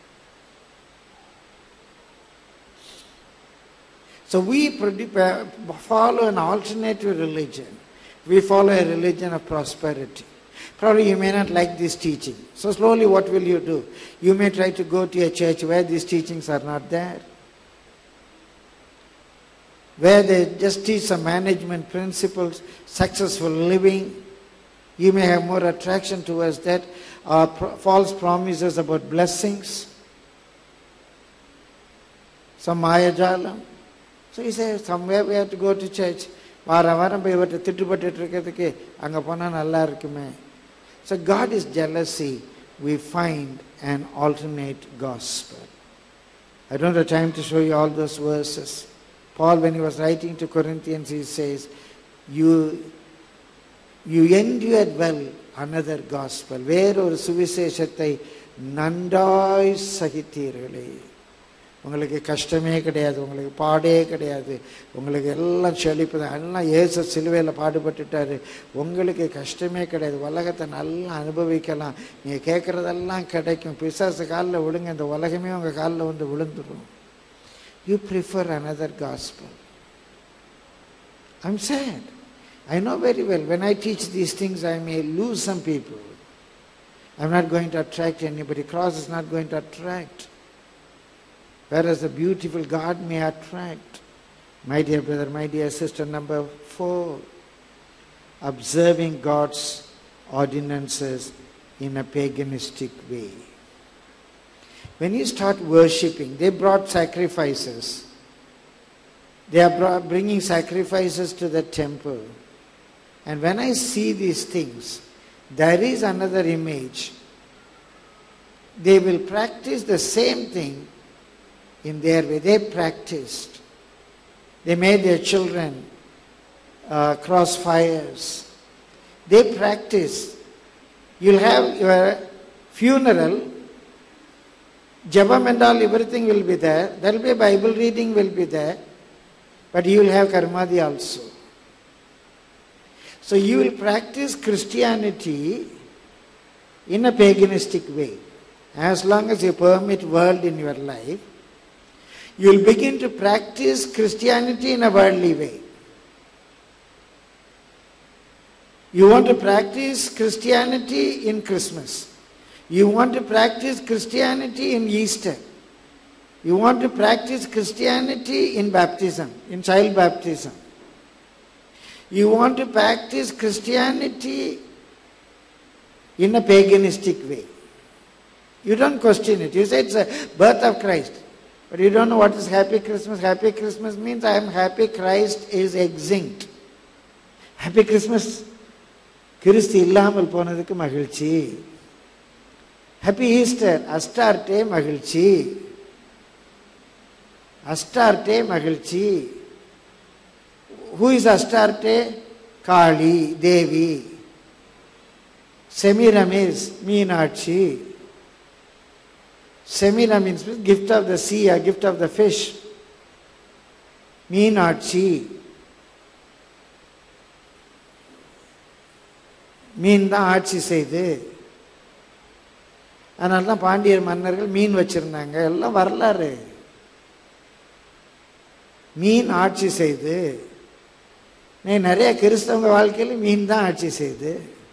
So we follow an alternative religion. We follow a religion of prosperity. Probably you may not like this teaching. So slowly what will you do? You may try to go to a church where these teachings are not there. Where they just teach some management principles, successful living. You may have more attraction towards that. False promises about blessings. Some mayajalam. So he says, somewhere we have to go to church. வாரம் போய் இவர்கிட்ட திட்டுப்பட்டு இருக்கிறதுக்கு அங்கே போனால் நல்லா இருக்குமே. So God is jealousy. We find an alternate gospel. I don't have time to show you all those verses. Paul, when he was writing to Corinthians, he says, you endured well another gospel. வேறொரு சுவிசேஷத்தை நன்றாய் சகித்தீர்களே. உங்களுக்கு கஷ்டமே கிடையாது, உங்களுக்கு பாடே கிடையாது, உங்களுக்கு எல்லாம் செழிப்பு தான், எல்லாம் இயேசு சிலுவையில் பாடுபட்டுட்டாரு, உங்களுக்கு கஷ்டமே கிடையாது, உலகத்தை நல்லா அனுபவிக்கலாம், நீங்கள் கேட்குறதெல்லாம் கிடைக்கும், பிசாசு காலில் விழுங்க, இந்த உலகமே உங்கள் காலில் வந்து விழுந்துடும். You prefer another gospel. I'm sad. I know very well, when I teach these things, I may lose some people. I'm not going to attract anybody. Cross is not going to attract. Whereas the beautiful God may attract. My dear brother, my dear sister, number 4, observing God's ordinances in a paganistic way. When you start worshipping, they brought sacrifices. They are bringing sacrifices to the temple. And when I see these things, there is another image. They will practice the same thing in their way. They practiced. They made their children cross fires. They practiced. You'll have your funeral, Jabam and all, everything will be there. There will be a Bible reading will be there. But you will have Karmadi also. So you will practice Christianity in a paganistic way. As long as you permit world in your life, you will begin to practice Christianity in a worldly way. You want to practice Christianity in Christmas. You want to practice Christianity in Easter. You want to practice Christianity in baptism, in child baptism. You want to practice Christianity in a paganistic way. You don't question it. You say it's a birth of Christ. But you don't know what is Happy Christmas. Happy Christmas means I am happy Christ is extinct. Happy Christmas. கிறிஸ்து இல்லாமல் போனதுக்கு மகிழ்ச்சி. Happy Easter. Astarte மகிழ்ச்சி. Astarte மகிழ்ச்சி. Who is Astarte? Kali, Devi. Semira means Meenakshi. Semira means gift of the sea, a gift of the fish. Meenakshi. மீன் தான் ஆட்சி செய்து. அதனால தான் பாண்டியர் மன்னர்கள் மீன் வச்சிருந்தாங்க. எல்லாம் வரலாறு. மீன் ஆட்சி செய்து நிறைய கிறிஸ்தவங்க வாழ்க்கையில் மீன் தான் ஆட்சி செய்து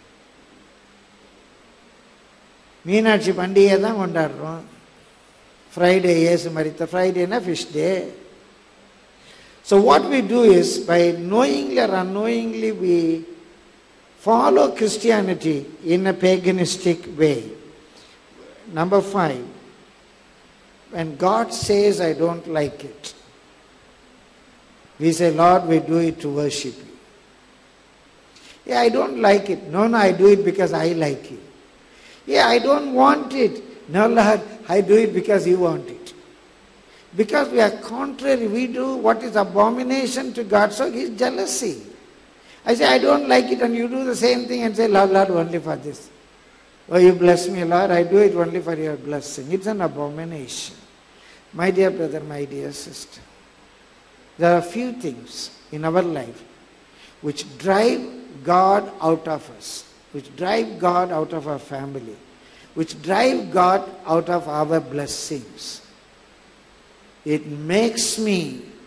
மீனாட்சி பண்டிகை தான் கொண்டாடுறோம். ஃப்ரைடே இயேசு மரித்த ஃப்ரைடேனா fish day. So what we do is, by knowingly or unknowingly, we follow Christianity in a paganistic way. Number 5, when God says, I don't like it, we say, Lord, we do it to worship you. Yeah, I don't like it. No, I do it because I like it. Yeah, I don't want it. No, Lord, I do it because you want it. Because we are contrary, we do what is abomination to God, so His jealousy. I say, I don't like it, and you do the same thing and say, Lord, only for this. Oh, you bless me, Lord, I do it only for your blessing. It's an abomination. My dear brother, my dear sister, there are few things in our life which drive God out of us, which drive God out of our family, which drive God out of our blessings. It makes me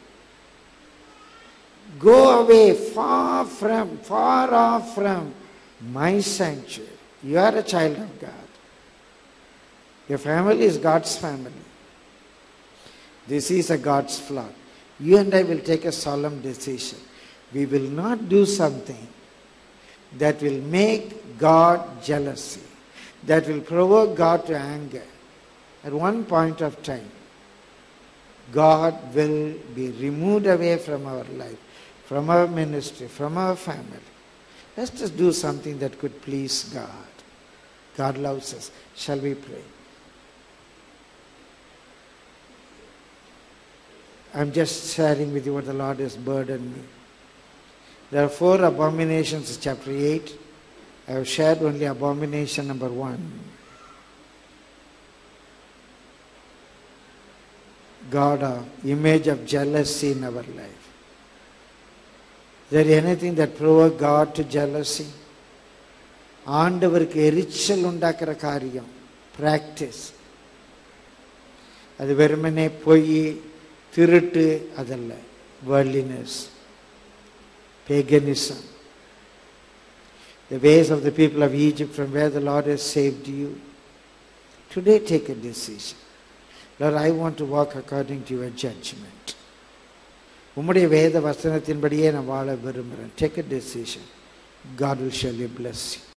go away far off from my sanctuary. You are a child of God. Your family is God's family. This is a God's flock. You and I will take a solemn decision. We will not do something that will make God jealousy, that will provoke God to anger. At one point of time, God will be removed away from our life, from our ministry, from our family. Let's just do something that could please God. God loves us. Shall we pray? I'm just sharing with you what the Lord has burdened me. There are 4 abominations in chapter 8. I have shared only abomination number 1. God, an image of jealousy in our life. Is there anything that provokes God to jealousy? ஆண்டவருக்கு எரிச்சல் உண்டாக்குற காரியம், practice. அது வெறுமனே பொய், திருட்டு அதல்ல. worldliness, paganism, the ways of the people of Egypt from where the Lord has saved you. Today take a decision. Lord, I want to walk according to your judgment. உம்முடைய வேத வசனத்தின்படியே நான் வாழ விரும்புகிறேன். Take a decision. God will surely bless you.